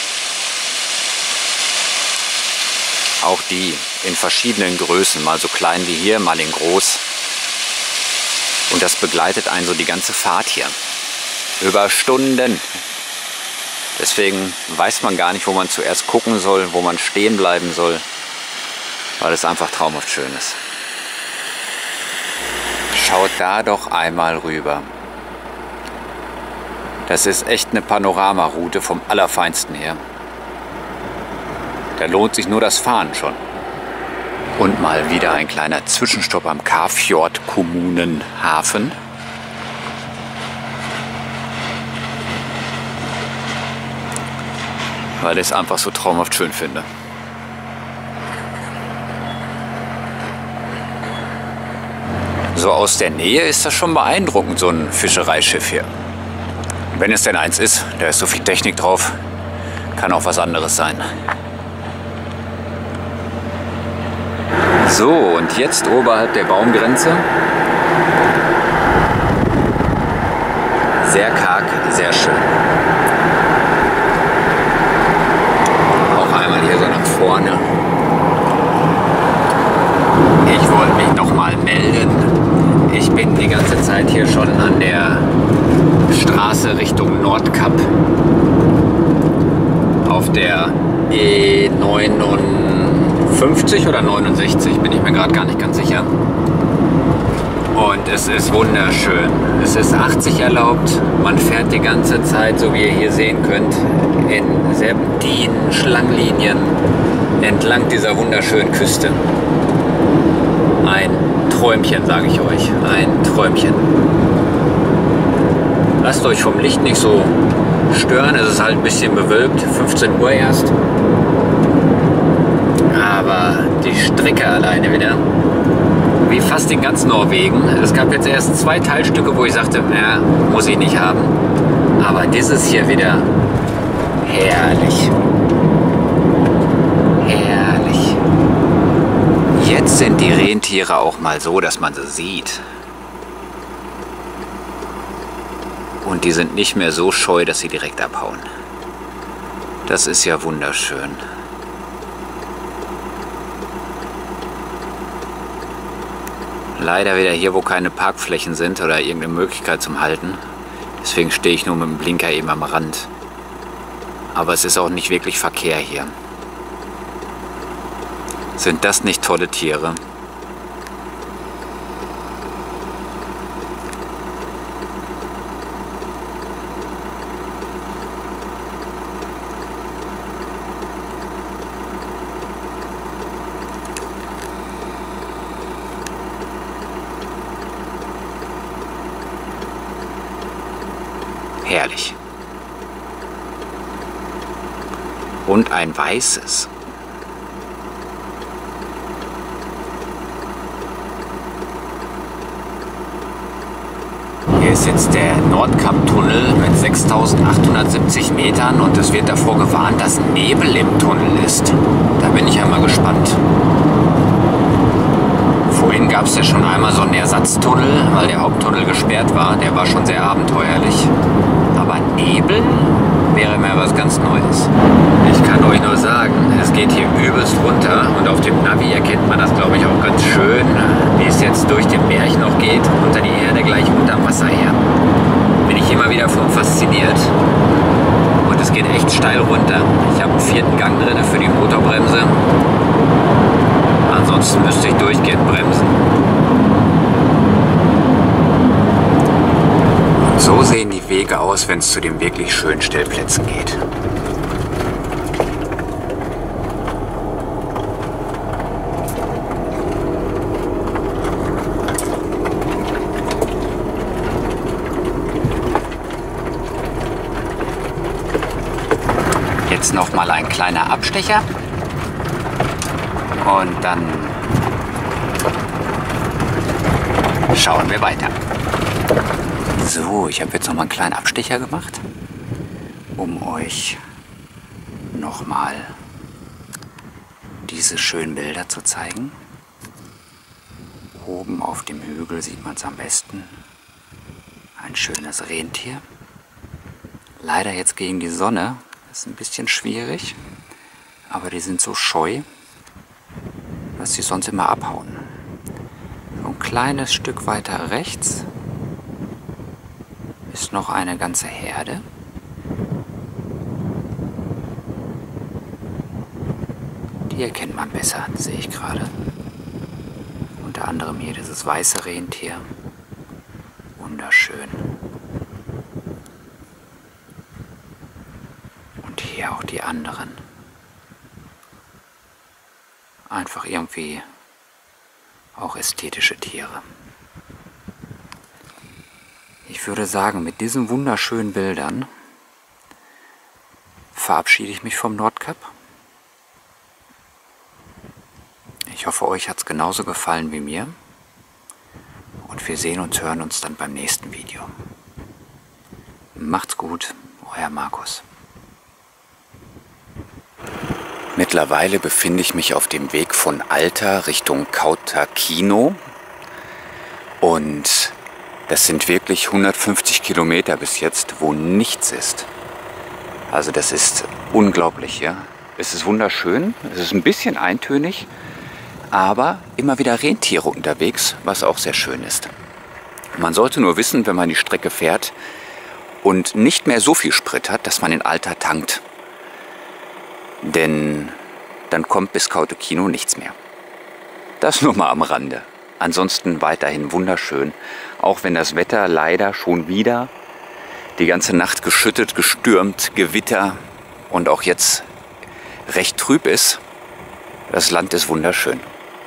[SPEAKER 1] Auch die in verschiedenen Größen, mal so klein wie hier, mal in groß. Und das begleitet einen so die ganze Fahrt hier. Über Stunden. Deswegen weiß man gar nicht, wo man zuerst gucken soll, wo man stehen bleiben soll, weil es einfach traumhaft schön ist. Schaut da doch einmal rüber. Das ist echt eine Panoramaroute vom Allerfeinsten her. Da lohnt sich nur das Fahren schon. Und mal wieder ein kleiner Zwischenstopp am Kafjord-Kommunenhafen. Weil ich es einfach so traumhaft schön finde. So aus der Nähe ist das schon beeindruckend, so ein Fischereischiff hier. Wenn es denn eins ist, da ist so viel Technik drauf, kann auch was anderes sein. So, und jetzt oberhalb der Baumgrenze. Sehr karg, sehr schön. Auch einmal hier so nach vorne. Ich wollte mich noch mal melden. Ich bin die ganze Zeit hier schon an der Straße Richtung Nordkap. Auf der E59 oder 69, bin ich mir gerade gar nicht ganz sicher. Und es ist wunderschön. Es ist 80 erlaubt. Man fährt die ganze Zeit, so wie ihr hier sehen könnt, in Serpentinen, Schlangenlinien entlang dieser wunderschönen Küste. Ein Träumchen, sage ich euch. Ein Träumchen. Lasst euch vom Licht nicht so stören. Es ist halt ein bisschen bewölkt. 15 Uhr erst. Aber die Strecke alleine wieder, wie fast in ganz Norwegen. Es gab jetzt erst 2 Teilstücke, wo ich sagte, ja, muss ich nicht haben. Aber dieses hier wieder herrlich. Herrlich. Jetzt sind die Rentiere auch mal so, dass man sie sieht. Und die sind nicht mehr so scheu, dass sie direkt abhauen. Das ist ja wunderschön. Leider wieder hier, wo keine Parkflächen sind oder irgendeine Möglichkeit zum Halten. Deswegen stehe ich nur mit dem Blinker eben am Rand. Aber es ist auch nicht wirklich Verkehr hier. Sind das nicht tolle Tiere? Herrlich. Und ein weißes. Hier ist jetzt der Nordkap-Tunnel mit 6.870 Metern und es wird davor gewarnt, dass Nebel im Tunnel ist. Da bin ich ja mal gespannt. Vorhin gab es ja schon einmal so einen Ersatztunnel, weil der Haupttunnel gesperrt war. Der war schon sehr abenteuerlich. Aber Nebel wäre mir was ganz Neues. Ich kann euch nur sagen, es geht hier übelst runter und auf dem Navi erkennt man das, glaube ich, auch ganz schön, wie es jetzt durch den Berg noch geht, unter die Erde gleich unterm Wasser her. Bin ich immer wieder von fasziniert. Und und es geht echt steil runter. Ich habe einen 4. Gang drin für die Motorbremse. Ansonsten müsste ich durchgehend bremsen. Und so sehen die Wege aus, wenn es zu den wirklich schönen Stellplätzen geht. Jetzt noch mal ein kleiner Abstecher und dann schauen wir weiter. So, ich habe jetzt noch mal einen kleinen Abstecher gemacht, um euch noch mal diese schönen Bilder zu zeigen. Oben auf dem Hügel sieht man es am besten. Ein schönes Rentier. Leider jetzt gegen die Sonne. Das ist ein bisschen schwierig, aber die sind so scheu, dass sie sonst immer abhauen. So ein kleines Stück weiter rechts ist noch eine ganze Herde. Die erkennt man besser, sehe ich gerade. Unter anderem hier dieses weiße Rentier. Wunderschön. Hier auch die anderen. Einfach irgendwie auch ästhetische Tiere. Ich würde sagen, mit diesen wunderschönen Bildern verabschiede ich mich vom Nordkap. Ich hoffe, euch hat es genauso gefallen wie mir. Und wir sehen und hören uns dann beim nächsten Video. Macht's gut, euer Markus. Mittlerweile befinde ich mich auf dem Weg von Alta Richtung Kautokeino und das sind wirklich 150 Kilometer bis jetzt, wo nichts ist. Also das ist unglaublich, ja. Es ist wunderschön, es ist ein bisschen eintönig, aber immer wieder Rentiere unterwegs, was auch sehr schön ist. Man sollte nur wissen, wenn man die Strecke fährt und nicht mehr so viel Sprit hat, dass man in Alta tankt. Denn dann kommt bis Kautokeino nichts mehr. Das nur mal am Rande. Ansonsten weiterhin wunderschön, auch wenn das Wetter leider schon wieder die ganze Nacht geschüttet, gestürmt, Gewitter und auch jetzt recht trüb ist. Das Land ist wunderschön.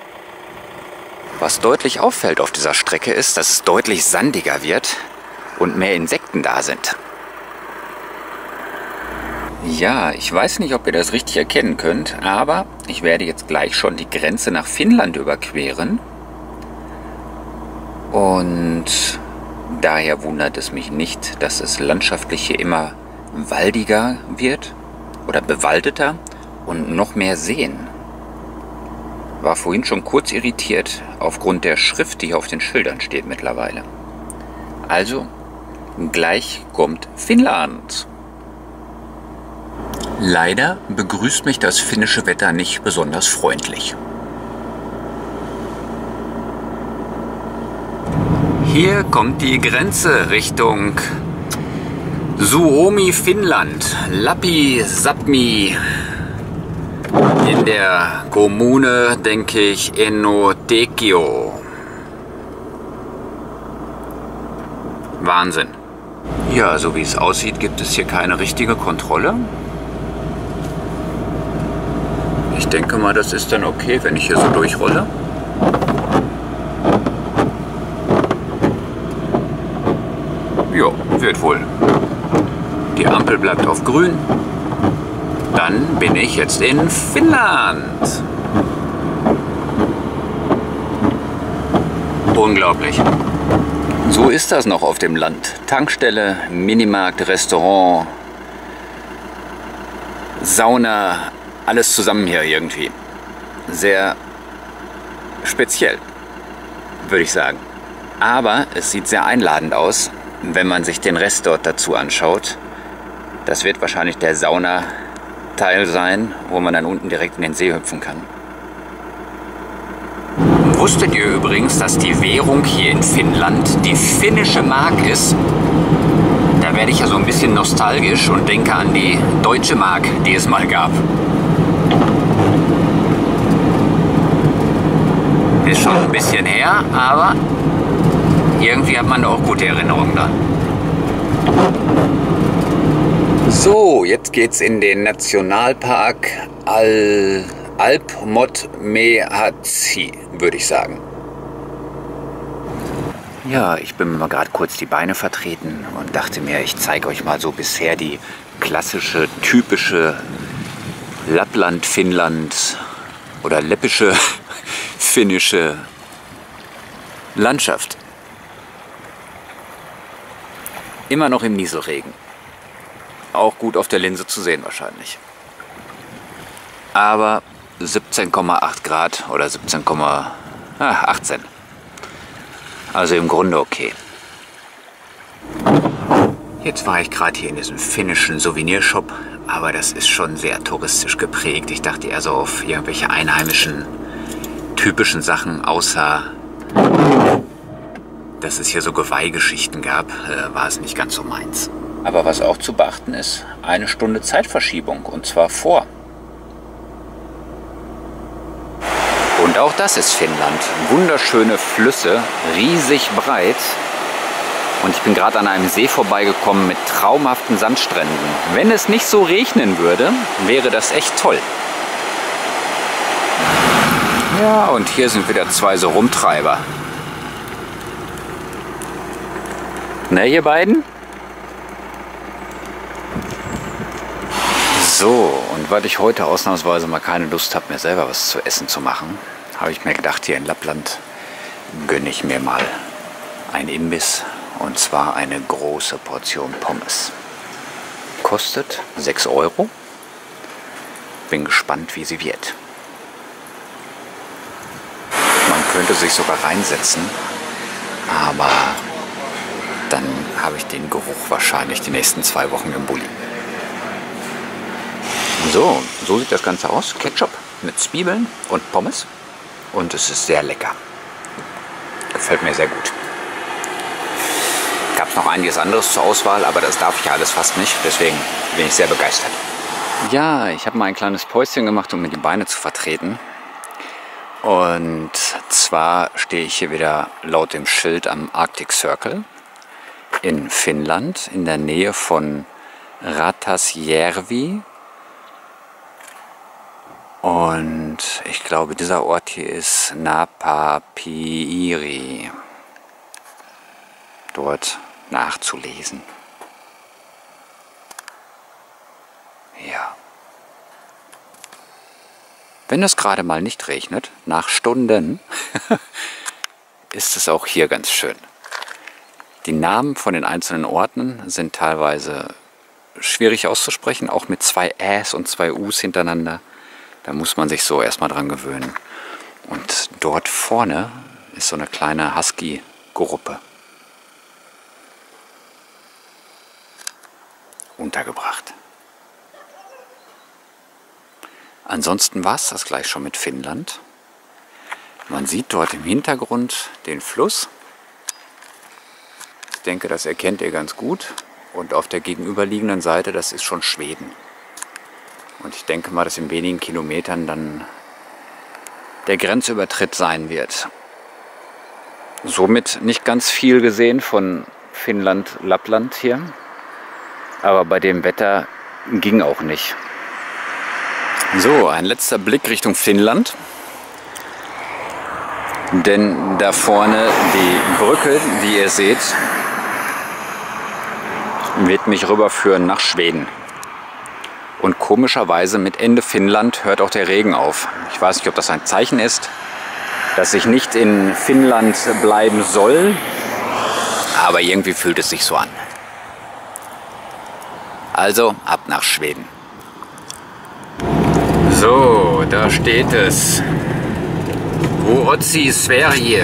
[SPEAKER 1] Was deutlich auffällt auf dieser Strecke ist, dass es deutlich sandiger wird und mehr Insekten da sind. Ja, ich weiß nicht, ob ihr das richtig erkennen könnt, aber ich werde jetzt gleich schon die Grenze nach Finnland überqueren. Und daher wundert es mich nicht, dass es landschaftlich hier immer waldiger wird oder bewaldeter und noch mehr Seen. War vorhin schon kurz irritiert aufgrund der Schrift, die hier auf den Schildern steht mittlerweile. Also, gleich kommt Finnland. Leider begrüßt mich das finnische Wetter nicht besonders freundlich. Hier kommt die Grenze Richtung Suomi, Finnland, Lappi, Sapmi. In der Kommune, denke ich, Enontekiö. Wahnsinn. Ja, so wie es aussieht, gibt es hier keine richtige Kontrolle. Ich denke mal, das ist dann okay, wenn ich hier so durchrolle. Jo, wird wohl. Die Ampel bleibt auf grün. Dann bin ich jetzt in Finnland. Unglaublich. So ist das noch auf dem Land. Tankstelle, Minimarkt, Restaurant, Sauna, alles zusammen hier irgendwie. Sehr speziell, würde ich sagen. Aber es sieht sehr einladend aus, wenn man sich den Rest dort dazu anschaut. Das wird wahrscheinlich der Saunateil sein, wo man dann unten direkt in den See hüpfen kann. Wusstet ihr übrigens, dass die Währung hier in Finnland die finnische Mark ist? Da werde ich ja so ein bisschen nostalgisch und denke an die Deutsche Mark, die es mal gab. Ist schon ein bisschen her, aber irgendwie hat man da auch gute Erinnerungen dran. So, jetzt geht's in den Nationalpark Alp-Mod-Mehazi, würde ich sagen. Ja, ich bin mal gerade kurz die Beine vertreten und dachte mir, ich zeige euch mal so bisher die klassische, typische Lappland, Finnland oder läppische, finnische Landschaft. Immer noch im Nieselregen. Auch gut auf der Linse zu sehen wahrscheinlich. Aber 17,8 Grad oder 18. Also im Grunde okay. Jetzt war ich gerade hier in diesem finnischen Souvenirshop, aber das ist schon sehr touristisch geprägt. Ich dachte eher so auf irgendwelche einheimischen, typischen Sachen, außer dass es hier so Geweihgeschichten gab, war es nicht ganz so meins. Aber was auch zu beachten ist, 1 Stunde Zeitverschiebung, und zwar vor. Und auch das ist Finnland. Wunderschöne Flüsse, riesig breit. Und ich bin gerade an einem See vorbeigekommen mit traumhaften Sandstränden. Wenn es nicht so regnen würde, wäre das echt toll. Ja, und hier sind wieder 2 so Rumtreiber. Na, ihr beiden? So, und weil ich heute ausnahmsweise mal keine Lust habe, mir selber was zu essen zu machen, habe ich mir gedacht, hier in Lappland gönne ich mir mal einen Imbiss, und zwar eine große Portion Pommes. Kostet 6 Euro. Bin gespannt, wie sie wird. Man könnte sich sogar reinsetzen, aber dann habe ich den Geruch wahrscheinlich die nächsten 2 Wochen im Bulli. So sieht das Ganze aus. Ketchup mit Zwiebeln und Pommes. Und es ist sehr lecker. Gefällt mir sehr gut. Gab es noch einiges anderes zur Auswahl, aber das darf ich ja alles fast nicht. Deswegen bin ich sehr begeistert. Ja, ich habe mal ein kleines Päuschen gemacht, um mir die Beine zu vertreten. Und zwar stehe ich hier wieder laut dem Schild am Arctic Circle in Finnland, in der Nähe von Ratasjärvi. Und ich glaube, dieser Ort hier ist Napapiiri. Dort nachzulesen. Ja. Wenn es gerade mal nicht regnet, nach Stunden, ist es auch hier ganz schön. Die Namen von den einzelnen Orten sind teilweise schwierig auszusprechen, auch mit 2 Äs und 2 Us hintereinander. Da muss man sich so erstmal dran gewöhnen. Und dort vorne ist so eine kleine Husky-Gruppe untergebracht. Ansonsten war es das gleich schon mit Finnland. Man sieht dort im Hintergrund den Fluss. Ich denke, das erkennt ihr ganz gut. Und auf der gegenüberliegenden Seite, das ist schon Schweden. Und ich denke mal, dass in wenigen Kilometern dann der Grenzübertritt sein wird. Somit nicht ganz viel gesehen von Finnland, Lappland hier. Aber bei dem Wetter ging auch nicht. So, ein letzter Blick Richtung Finnland. Denn da vorne die Brücke, die ihr seht, wird mich rüberführen nach Schweden. Und komischerweise mit Ende Finnland hört auch der Regen auf. Ich weiß nicht, ob das ein Zeichen ist, dass ich nicht in Finnland bleiben soll, aber irgendwie fühlt es sich so an. Also ab nach Schweden. So, da steht es. Ruotsi, Sverige.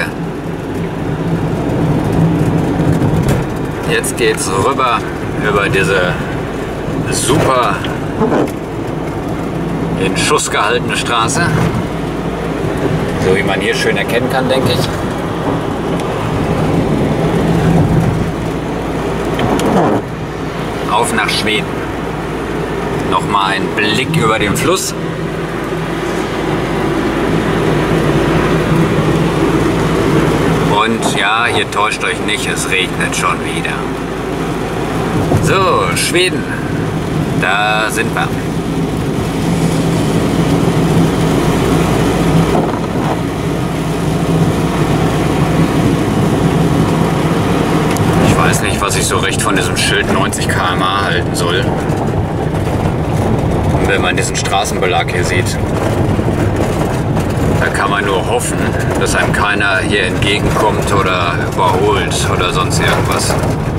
[SPEAKER 1] Jetzt geht's rüber über diese super in Schuss gehaltene Straße. So wie man hier schön erkennen kann, denke ich. auf nach Schweden. Nochmal ein Blick über den Fluss. Und ja, ihr täuscht euch nicht, es regnet schon wieder. So, Schweden, da sind wir. Ich weiß nicht, was ich so recht von diesem Schild 90 km/h halten soll. Und wenn man diesen Straßenbelag hier sieht, da kann man nur hoffen, dass einem keiner hier entgegenkommt oder überholt oder sonst irgendwas.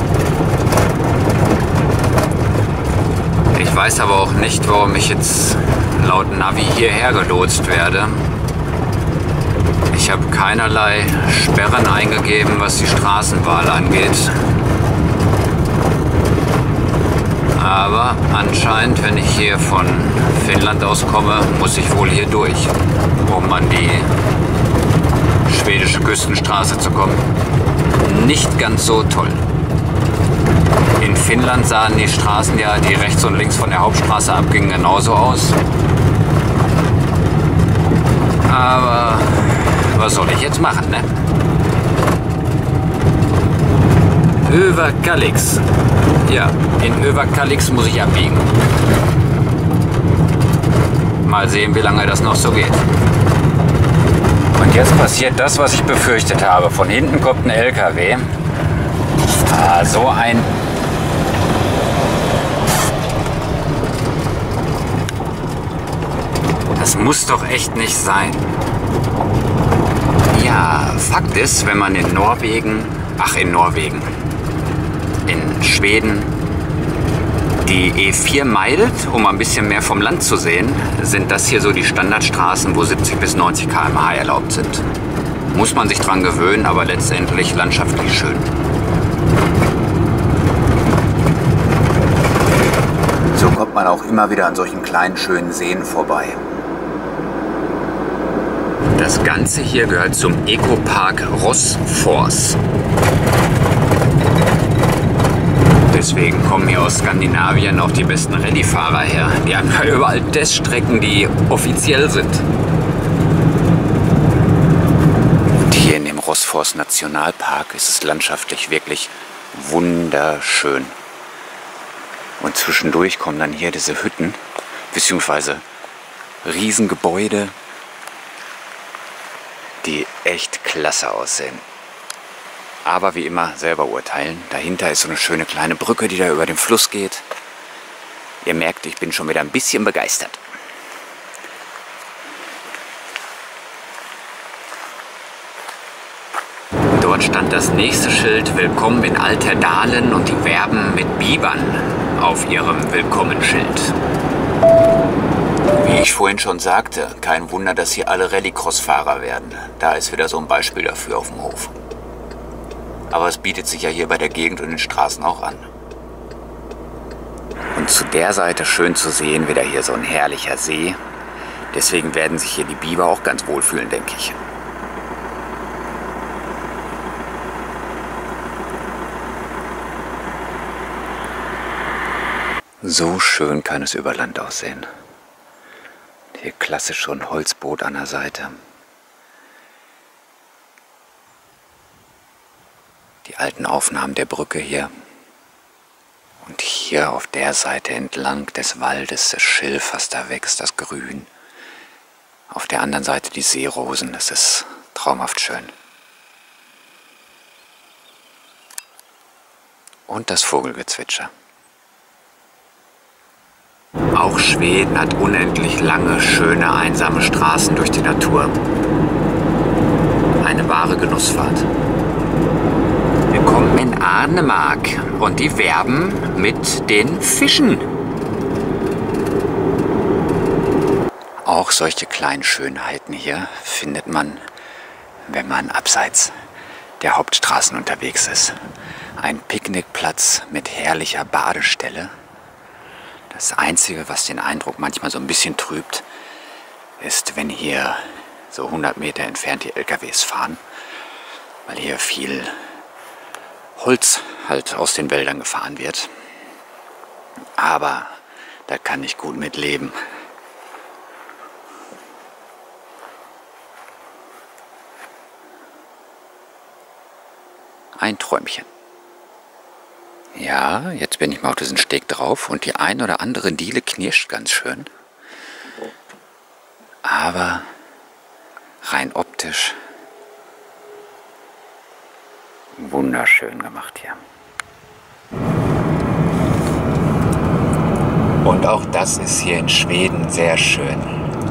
[SPEAKER 1] Ich weiß aber auch nicht, warum ich jetzt laut Navi hierher gelotst werde. Ich habe keinerlei Sperren eingegeben, was die Straßenwahl angeht. Aber anscheinend, wenn ich hier von Finnland aus komme, muss ich wohl hier durch, um an die schwedische Küstenstraße zu kommen. Nicht ganz so toll. In Finnland sahen die Straßen ja, die rechts und links von der Hauptstraße abgingen, genauso aus. Aber was soll ich jetzt machen, ne? Överkalix. Ja, in Överkalix muss ich abbiegen. Mal sehen, wie lange das noch so geht. Und jetzt passiert das, was ich befürchtet habe. Von hinten kommt ein LKW. Ah, so ein... Das muss doch echt nicht sein. Ja, Fakt ist, wenn man in Norwegen, in Schweden die E4 meidet, um ein bisschen mehr vom Land zu sehen, sind das hier so die Standardstraßen, wo 70 bis 90 km/h erlaubt sind. Muss man sich dran gewöhnen, aber letztendlich landschaftlich schön. So kommt man auch immer wieder an solchen kleinen, schönen Seen vorbei. Das Ganze hier gehört zum Ecopark Rossfors. Deswegen kommen hier aus Skandinavien auch die besten Rallyefahrer her. Die haben ja überall Teststrecken, die offiziell sind. Und hier in dem Rossfors Nationalpark ist es landschaftlich wirklich wunderschön. Und zwischendurch kommen dann hier diese Hütten, beziehungsweise Riesengebäude, die echt klasse aussehen. Aber wie immer selber urteilen. Dahinter ist so eine schöne kleine Brücke, die da über den Fluss geht. Ihr merkt, ich bin schon wieder ein bisschen begeistert. Dort stand das nächste Schild Willkommen in Alterdalen und die werben mit Bibern auf ihrem Willkommensschild. Wie ich vorhin schon sagte, kein Wunder, dass hier alle Rallycross-Fahrer werden. Da ist wieder so ein Beispiel dafür auf dem Hof. Aber es bietet sich ja hier bei der Gegend und den Straßen auch an. Und zu der Seite schön zu sehen, wieder hier so ein herrlicher See. Deswegen werden sich hier die Biber auch ganz wohl fühlen, denke ich. So schön kann es über Land aussehen. Hier klassisch so ein Holzboot an der Seite. Die alten Aufnahmen der Brücke hier. Und hier auf der Seite entlang des Waldes das Schilf, was da wächst, das Grün. Auf der anderen Seite die Seerosen, das ist traumhaft schön. Und das Vogelgezwitscher. Auch Schweden hat unendlich lange, schöne, einsame Straßen durch die Natur. Eine wahre Genussfahrt. Wir kommen in Arnemark und die werben mit den Fischen. Auch solche kleinen Schönheiten hier findet man, wenn man abseits der Hauptstraßen unterwegs ist. Ein Picknickplatz mit herrlicher Badestelle. Das Einzige, was den Eindruck manchmal so ein bisschen trübt, ist, wenn hier so 100 Meter entfernt die LKWs fahren, weil hier viel Holz halt aus den Wäldern gefahren wird. Aber da kann ich gut mit leben. Ein Träumchen. Ja, jetzt bin ich mal auf diesen Steg drauf und die ein oder andere Diele knirscht ganz schön. Aber rein optisch wunderschön gemacht hier. Und auch das ist hier in Schweden sehr schön.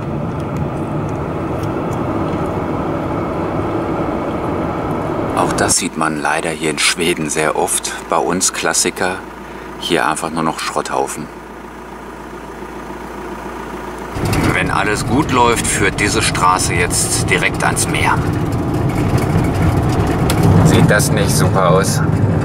[SPEAKER 1] Auch das sieht man leider hier in Schweden sehr oft. Bei uns Klassiker, hier einfach nur noch Schrotthaufen. Wenn alles gut läuft, führt diese Straße jetzt direkt ans Meer. Sieht das nicht super aus?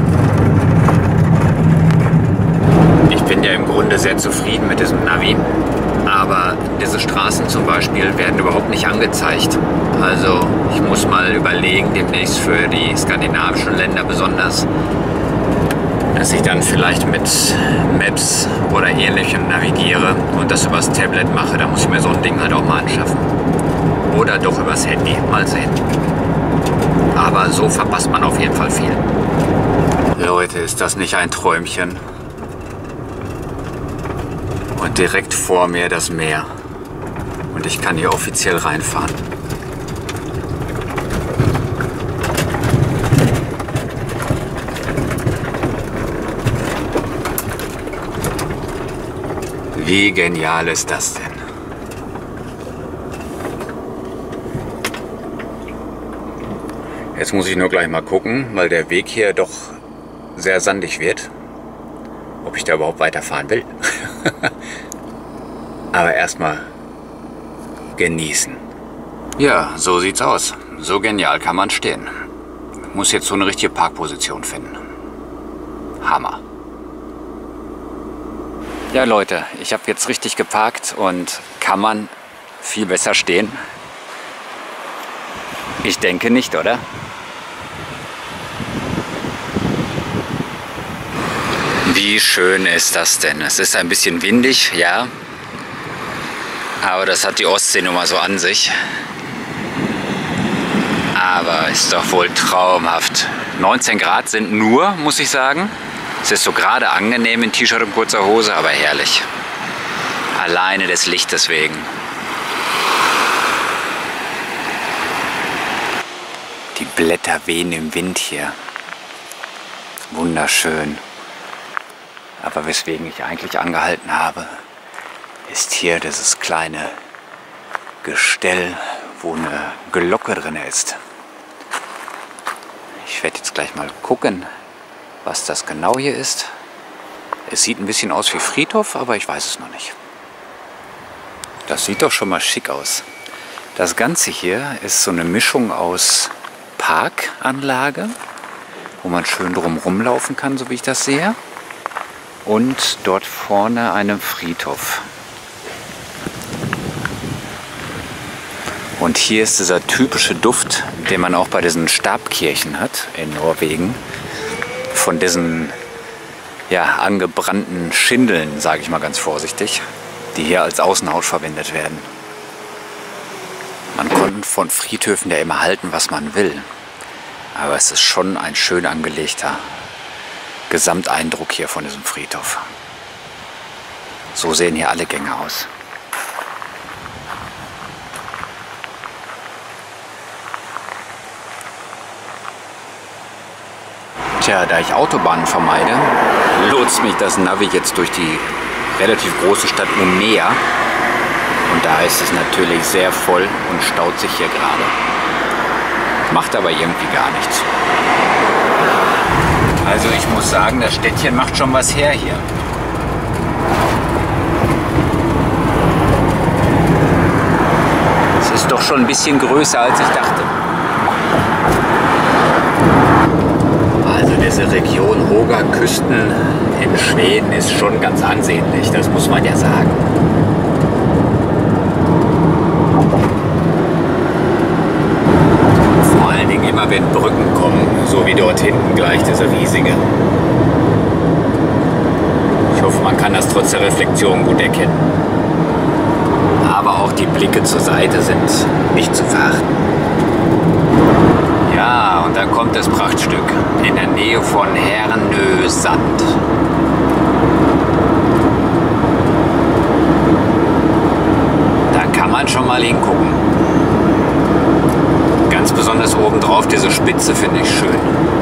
[SPEAKER 1] Ich bin ja im Grunde sehr zufrieden mit diesem Navi. Aber diese Straßen zum Beispiel werden überhaupt nicht angezeigt. Also ich muss mal überlegen, demnächst für die skandinavischen Länder besonders, dass ich dann vielleicht mit Maps oder Ähnlichem navigiere und das übers Tablet mache. Da muss ich mir so ein Ding halt auch mal anschaffen. Oder doch übers Handy, mal sehen. Aber so verpasst man auf jeden Fall viel. Leute, ist das nicht ein Träumchen? Und direkt vor mir das Meer. Und ich kann hier offiziell reinfahren. Wie genial ist das denn? Jetzt muss ich nur gleich mal gucken, weil der Weg hier doch sehr sandig wird, ob ich da überhaupt weiterfahren will. Aber erstmal genießen. Ja, so sieht's aus. So genial kann man stehen. Muss jetzt so eine richtige Parkposition finden. Hammer. Ja Leute, ich habe jetzt richtig geparkt und kann man viel besser stehen? Ich denke nicht, oder? Wie schön ist das denn? Es ist ein bisschen windig, ja. Aber das hat die Ostsee nun mal so an sich. Aber ist doch wohl traumhaft. 19 Grad sind nur, muss ich sagen. Es ist so gerade angenehm in T-Shirt und kurzer Hose, aber herrlich. Alleine des Lichtes wegen. Die Blätter wehen im Wind hier. Wunderschön. Aber weswegen ich eigentlich angehalten habe, ist hier dieses kleine Gestell, wo eine Glocke drin ist. Ich werde jetzt gleich mal gucken, was das genau hier ist. Es sieht ein bisschen aus wie Friedhof, aber ich weiß es noch nicht. Das sieht doch schon mal schick aus. Das Ganze hier ist so eine Mischung aus Parkanlage, wo man schön drum rumlaufen kann, so wie ich das sehe. Und dort vorne einem Friedhof. Und hier ist dieser typische Duft, den man auch bei diesen Stabkirchen hat in Norwegen. Von diesen ja, angebrannten Schindeln, sage ich mal ganz vorsichtig, die hier als Außenhaut verwendet werden. Man konnte von Friedhöfen ja immer halten, was man will. Aber es ist schon ein schön angelegter Gesamteindruck hier von diesem Friedhof. So sehen hier alle Gänge aus. Tja, da ich Autobahnen vermeide, lotst mich das Navi jetzt durch die relativ große Stadt Umeå. Und da ist es natürlich sehr voll und staut sich hier gerade. Macht aber irgendwie gar nichts. Also ich muss sagen, das Städtchen macht schon was her hier. Es ist doch schon ein bisschen größer, als ich dachte. Also diese Region Höga Kusten in Schweden ist schon ganz ansehnlich, das muss man ja sagen. Vor allen Dingen immer, wenn Brücken kommen, so wie dort hinten gleich diese riesige. Ich hoffe, man man kann das trotz der Reflexion gut erkennen. Aber auch die Blicke zur Seite sind nicht zu verachten. Ja, und da kommt das Prachtstück in der Nähe von Hernö-Sand. Da kann man schon mal hingucken. Ganz besonders obendrauf diese Spitze finde ich schön.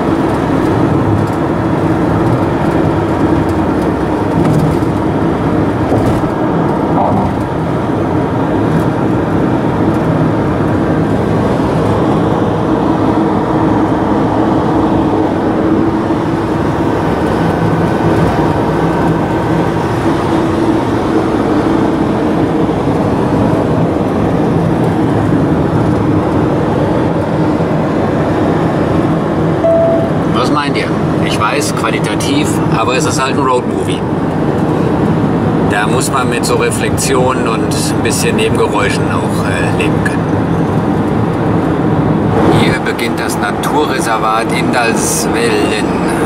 [SPEAKER 1] Qualitativ, aber es ist halt ein Roadmovie. Da muss man mit so Reflexionen und ein bisschen Nebengeräuschen auch leben können. Hier beginnt das Naturreservat Indalswellen.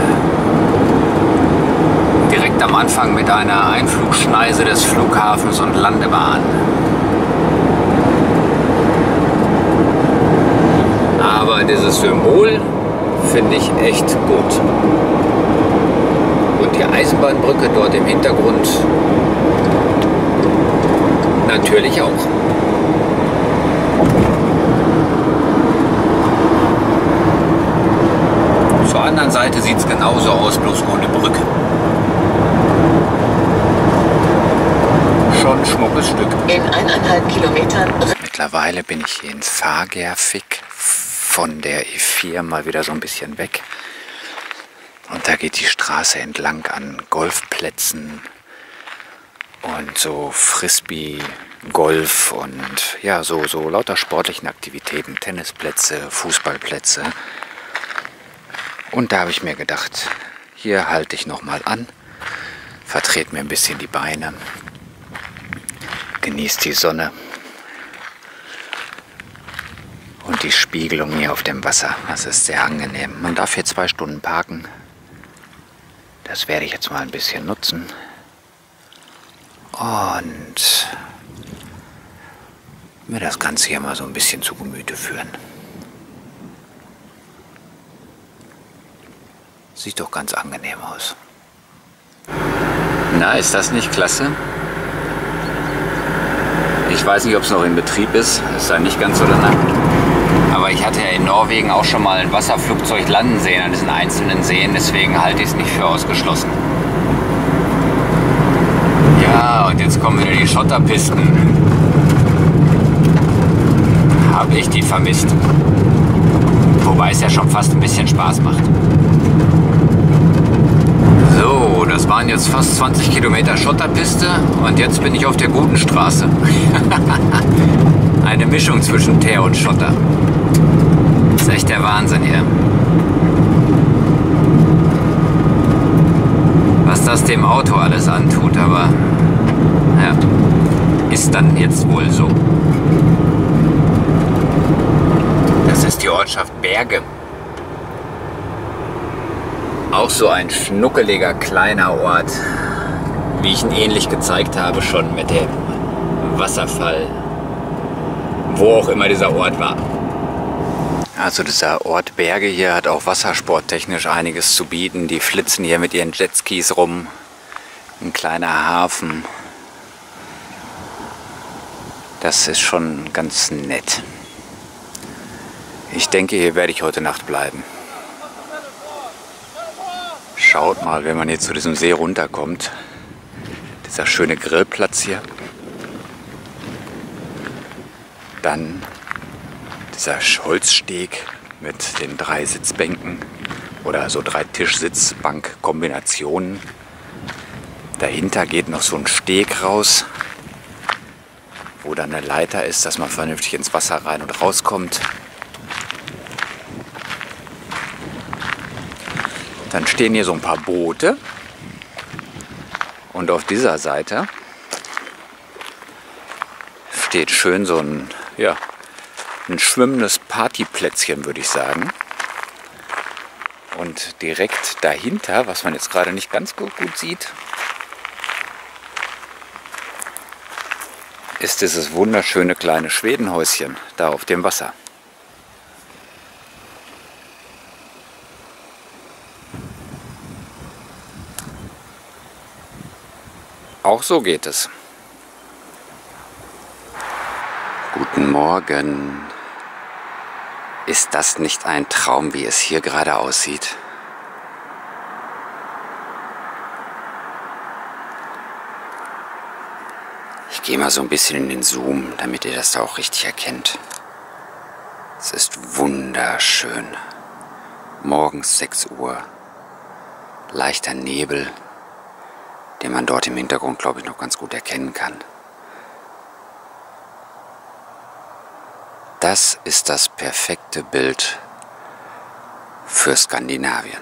[SPEAKER 1] Direkt am Anfang mit einer Einflugschneise des Flughafens und Landebahn. Aber dieses Symbol finde ich echt gut. Und die Eisenbahnbrücke dort im Hintergrund natürlich auch. Zur anderen Seite sieht es genauso aus, bloß ohne Brücke. Schon ein schmuckes Stück.
[SPEAKER 2] In 1,5 Kilometern.
[SPEAKER 1] Mittlerweile bin ich hier in Fagervik von der E4 mal wieder so ein bisschen weg. Und da geht die Straße entlang an Golfplätzen und so Frisbee, Golf und ja, so lauter sportlichen Aktivitäten, Tennisplätze, Fußballplätze. Und da habe ich mir gedacht, hier halte ich nochmal an, vertrete mir ein bisschen die Beine, genieße die Sonne und die Spiegelung hier auf dem Wasser. Das ist sehr angenehm. Man darf hier 2 Stunden parken. Das werde ich jetzt mal ein bisschen nutzen und mir das Ganze hier mal so ein bisschen zu Gemüte führen. Sieht doch ganz angenehm aus. Na, ist das nicht klasse? Ich weiß nicht, ob es noch in Betrieb ist. Es sah nicht ganz so danach. Aber ich hatte ja in Norwegen auch schon mal ein Wasserflugzeug landen sehen an diesen einzelnen Seen, deswegen halte ich es nicht für ausgeschlossen. Ja, und jetzt kommen wieder die Schotterpisten. Habe ich die vermisst. Wobei es ja schon fast ein bisschen Spaß macht. So, das waren jetzt fast 20 Kilometer Schotterpiste und jetzt bin ich auf der guten Straße. Eine Mischung zwischen Teer und Schotter. Das ist echt der Wahnsinn hier. Was das dem Auto alles antut, aber ja, ist dann jetzt wohl so. Das ist die Ortschaft Berge. Auch so ein schnuckeliger kleiner Ort, wie ich ihn ähnlich gezeigt habe schon mit dem Wasserfall, wo auch immer dieser Ort war. Also dieser Ort Berge hier hat auch wassersporttechnisch einiges zu bieten. Die flitzen hier mit ihren Jetskis rum. Ein kleiner Hafen. Das ist schon ganz nett. Ich denke, hier werde ich heute Nacht bleiben. Schaut mal, wenn man jetzt zu diesem See runterkommt. Dieser schöne Grillplatz hier. Dann dieser Holzsteg mit den 3 Sitzbänken oder so 3 Tisch-Sitz-Bank-Kombinationen. Dahinter geht noch so ein Steg raus, wo dann eine Leiter ist, dass man vernünftig ins Wasser rein und rauskommt. Dann stehen hier so ein paar Boote und auf dieser Seite steht schön so ein, ja, ein schwimmendes Partyplätzchen, würde ich sagen. Und direkt dahinter, was man jetzt gerade nicht ganz gut sieht, ist dieses wunderschöne kleine Schwedenhäuschen da auf dem Wasser. Auch so geht es. Guten Morgen. Ist das nicht ein Traum, wie es hier gerade aussieht? Ich gehe mal so ein bisschen in den Zoom, damit ihr das da auch richtig erkennt. Es ist wunderschön. Morgens 6 Uhr. Leichter Nebel, den man dort im Hintergrund, glaube ich, noch ganz gut erkennen kann. Das ist das perfekte Bild für Skandinavien.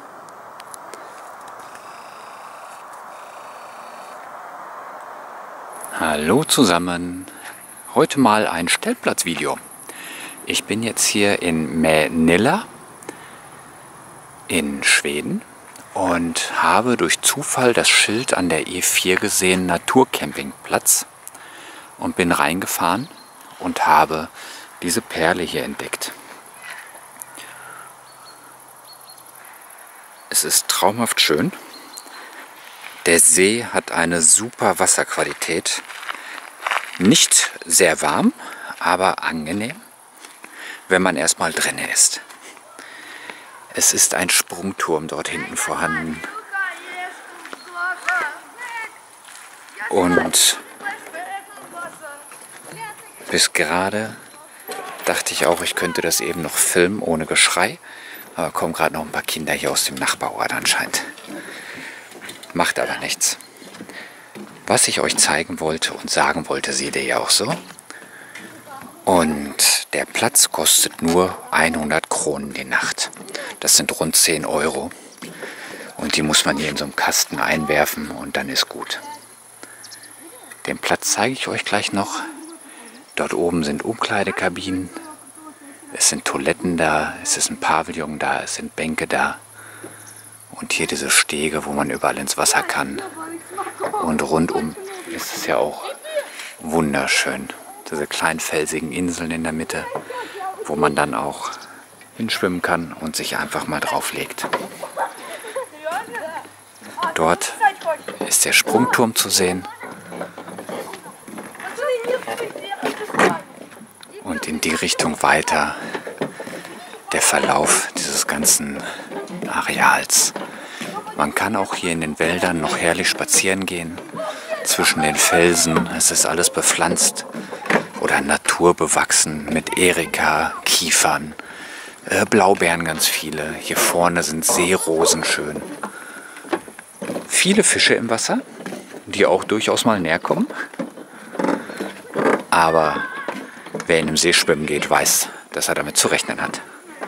[SPEAKER 1] Hallo zusammen, heute mal ein Stellplatzvideo. Ich bin jetzt hier in Manila in Schweden und habe durch Zufall das Schild an der E4 gesehen, Naturcampingplatz, und bin reingefahren und habe diese Perle hier entdeckt. Es ist traumhaft schön. Der See hat eine super Wasserqualität. Nicht sehr warm, aber angenehm, wenn man erstmal drin ist. Es ist ein Sprungturm dort hinten vorhanden. Und bis gerade dachte ich auch, ich könnte das eben noch filmen ohne Geschrei. Aber kommen gerade noch ein paar Kinder hier aus dem Nachbarort anscheinend. Macht aber nichts. Was ich euch zeigen wollte und sagen wollte, seht ihr ja auch so. Und der Platz kostet nur 100 Kronen die Nacht. Das sind rund 10 Euro. Und die muss man hier in so einem Kasten einwerfen und dann ist gut. Den Platz zeige ich euch gleich noch. Dort oben sind Umkleidekabinen. Es sind Toiletten da, es ist ein Pavillon da, es sind Bänke da. Und hier diese Stege, wo man überall ins Wasser kann. Und rundum ist es ja auch wunderschön. Diese kleinen felsigen Inseln in der Mitte, wo man dann auch hinschwimmen kann und sich einfach mal drauflegt. Dort ist der Sprungturm zu sehen. Und in die Richtung weiter der Verlauf dieses ganzen Areals. Man kann auch hier in den Wäldern noch herrlich spazieren gehen, zwischen den Felsen. Es ist alles bepflanzt oder naturbewachsen mit Erika, Kiefern, Blaubeeren ganz viele. Hier vorne sind Seerosen schön. Viele Fische im Wasser, die auch durchaus mal näher kommen. Aber wer in einem See schwimmen geht, weiß, dass er damit zu rechnen hat.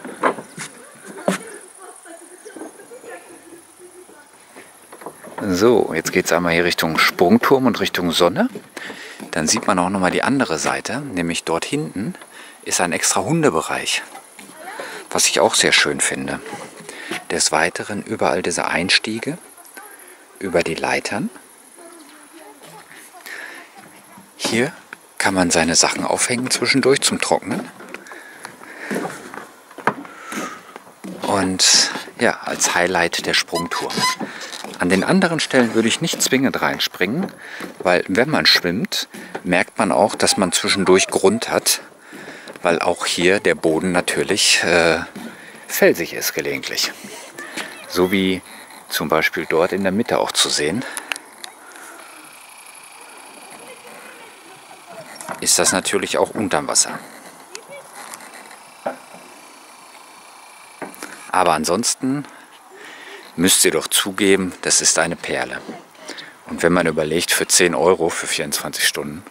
[SPEAKER 1] So, jetzt geht es einmal hier Richtung Sprungturm und Richtung Sonne. Dann sieht man auch nochmal die andere Seite, nämlich dort hinten ist ein extra Hundebereich, was ich auch sehr schön finde. Des Weiteren überall diese Einstiege über die Leitern. Hier kann man seine Sachen aufhängen zwischendurch zum Trocknen. Und ja, als Highlight der Sprungturm. An den anderen Stellen würde ich nicht zwingend reinspringen, weil wenn man schwimmt, merkt man auch, dass man zwischendurch Grund hat, weil auch hier der Boden natürlich felsig ist gelegentlich. So wie zum Beispiel dort in der Mitte auch zu sehen. Ist das natürlich auch unterm Wasser. Aber ansonsten müsst ihr doch zugeben, das ist eine Perle. Und wenn man überlegt, für 10 Euro für 24 Stunden,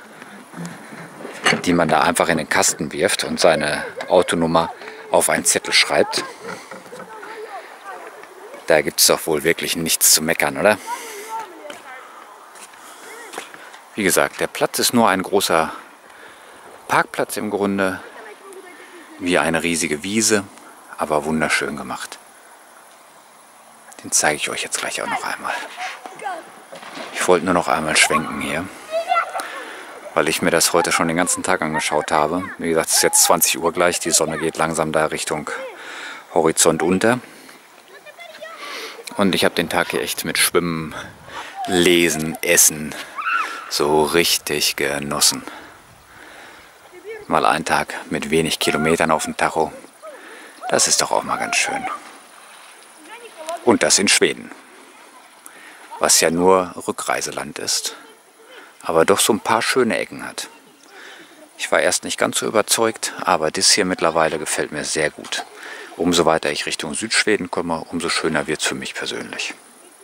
[SPEAKER 1] die man da einfach in den Kasten wirft und seine Autonummer auf einen Zettel schreibt, da gibt es doch wohl wirklich nichts zu meckern, oder? Wie gesagt, der Platz ist nur ein großer Parkplatz im Grunde, wie eine riesige Wiese, aber wunderschön gemacht. Den zeige ich euch jetzt gleich auch noch einmal. Ich wollte nur noch einmal schwenken hier. weil ich mir das heute schon den ganzen Tag angeschaut habe. Wie gesagt, es ist jetzt 20 Uhr gleich, die Sonne geht langsam da Richtung Horizont unter. Und ich habe den Tag hier echt mit Schwimmen, Lesen, Essen so richtig genossen. Mal einen Tag mit wenig Kilometern auf dem Tacho, das ist doch auch mal ganz schön. Und das in Schweden, was ja nur Rückreiseland ist, aber doch so ein paar schöne Ecken hat. Ich war erst nicht ganz so überzeugt, aber das hier mittlerweile gefällt mir sehr gut. Umso weiter ich Richtung Südschweden komme, umso schöner wird es für mich persönlich.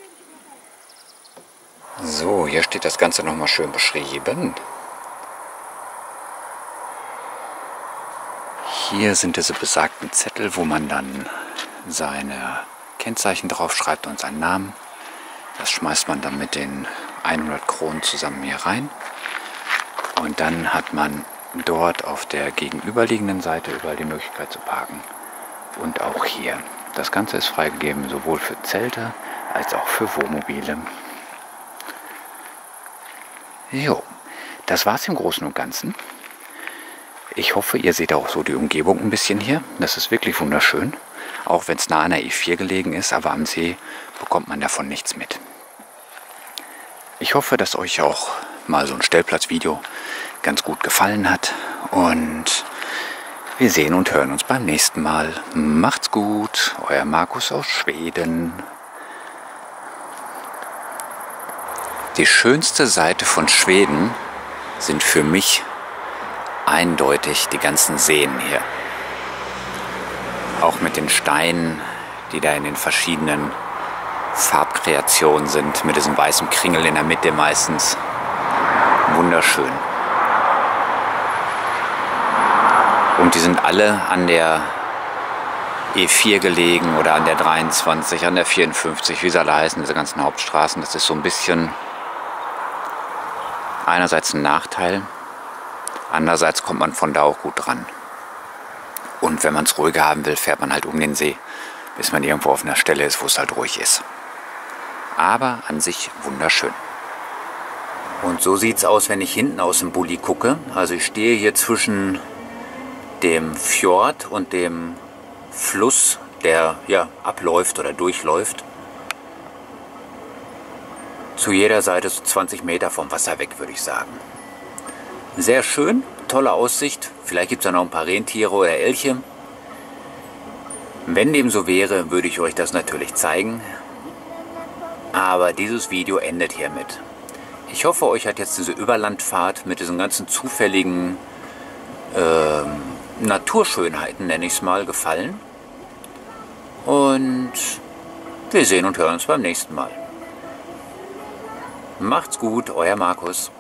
[SPEAKER 1] So, hier steht das Ganze nochmal schön beschrieben. Hier sind diese besagten Zettel, wo man dann seine Kennzeichen draufschreibt und seinen Namen. Das schmeißt man dann mit den 100 Kronen zusammen hier rein. Und dann hat man dort auf der gegenüberliegenden Seite überall die Möglichkeit zu parken. Und auch hier. Das Ganze ist freigegeben sowohl für Zelte als auch für Wohnmobile. Jo, das war's im Großen und Ganzen. Ich hoffe, ihr seht auch so die Umgebung ein bisschen hier. Das ist wirklich wunderschön. Auch wenn es nah an der E4 gelegen ist, aber am See bekommt man davon nichts mit. Ich hoffe, dass euch auch mal so ein Stellplatzvideo ganz gut gefallen hat. Und wir sehen und hören uns beim nächsten Mal. Macht's gut, euer Markus aus Schweden. Die schönste Seite von Schweden sind für mich eindeutig die ganzen Seen hier. Auch mit den Steinen, die da in den verschiedenen Farbkreationen sind, mit diesem weißen Kringel in der Mitte meistens. Wunderschön. Und die sind alle an der E4 gelegen oder an der 23, an der 54, wie sie alle heißen, diese ganzen Hauptstraßen. Das ist so ein bisschen einerseits ein Nachteil, andererseits kommt man von da auch gut dran. Und wenn man es ruhiger haben will, fährt man halt um den See, bis man irgendwo auf einer Stelle ist, wo es halt ruhig ist. Aber an sich wunderschön. Und so sieht es aus, wenn ich hinten aus dem Bulli gucke. Also ich stehe hier zwischen dem Fjord und dem Fluss, der ja abläuft oder durchläuft. Zu jeder Seite so 20 Meter vom Wasser weg, würde ich sagen. Sehr schön, tolle Aussicht. Vielleicht gibt es da noch ein paar Rentiere oder Elche. Wenn dem so wäre, würde ich euch das natürlich zeigen. Aber dieses Video endet hiermit. Ich hoffe, euch hat jetzt diese Überlandfahrt mit diesen ganzen zufälligen Naturschönheiten, nenne ich es mal, gefallen. Und wir sehen und hören uns beim nächsten Mal. Macht's gut, euer Markus.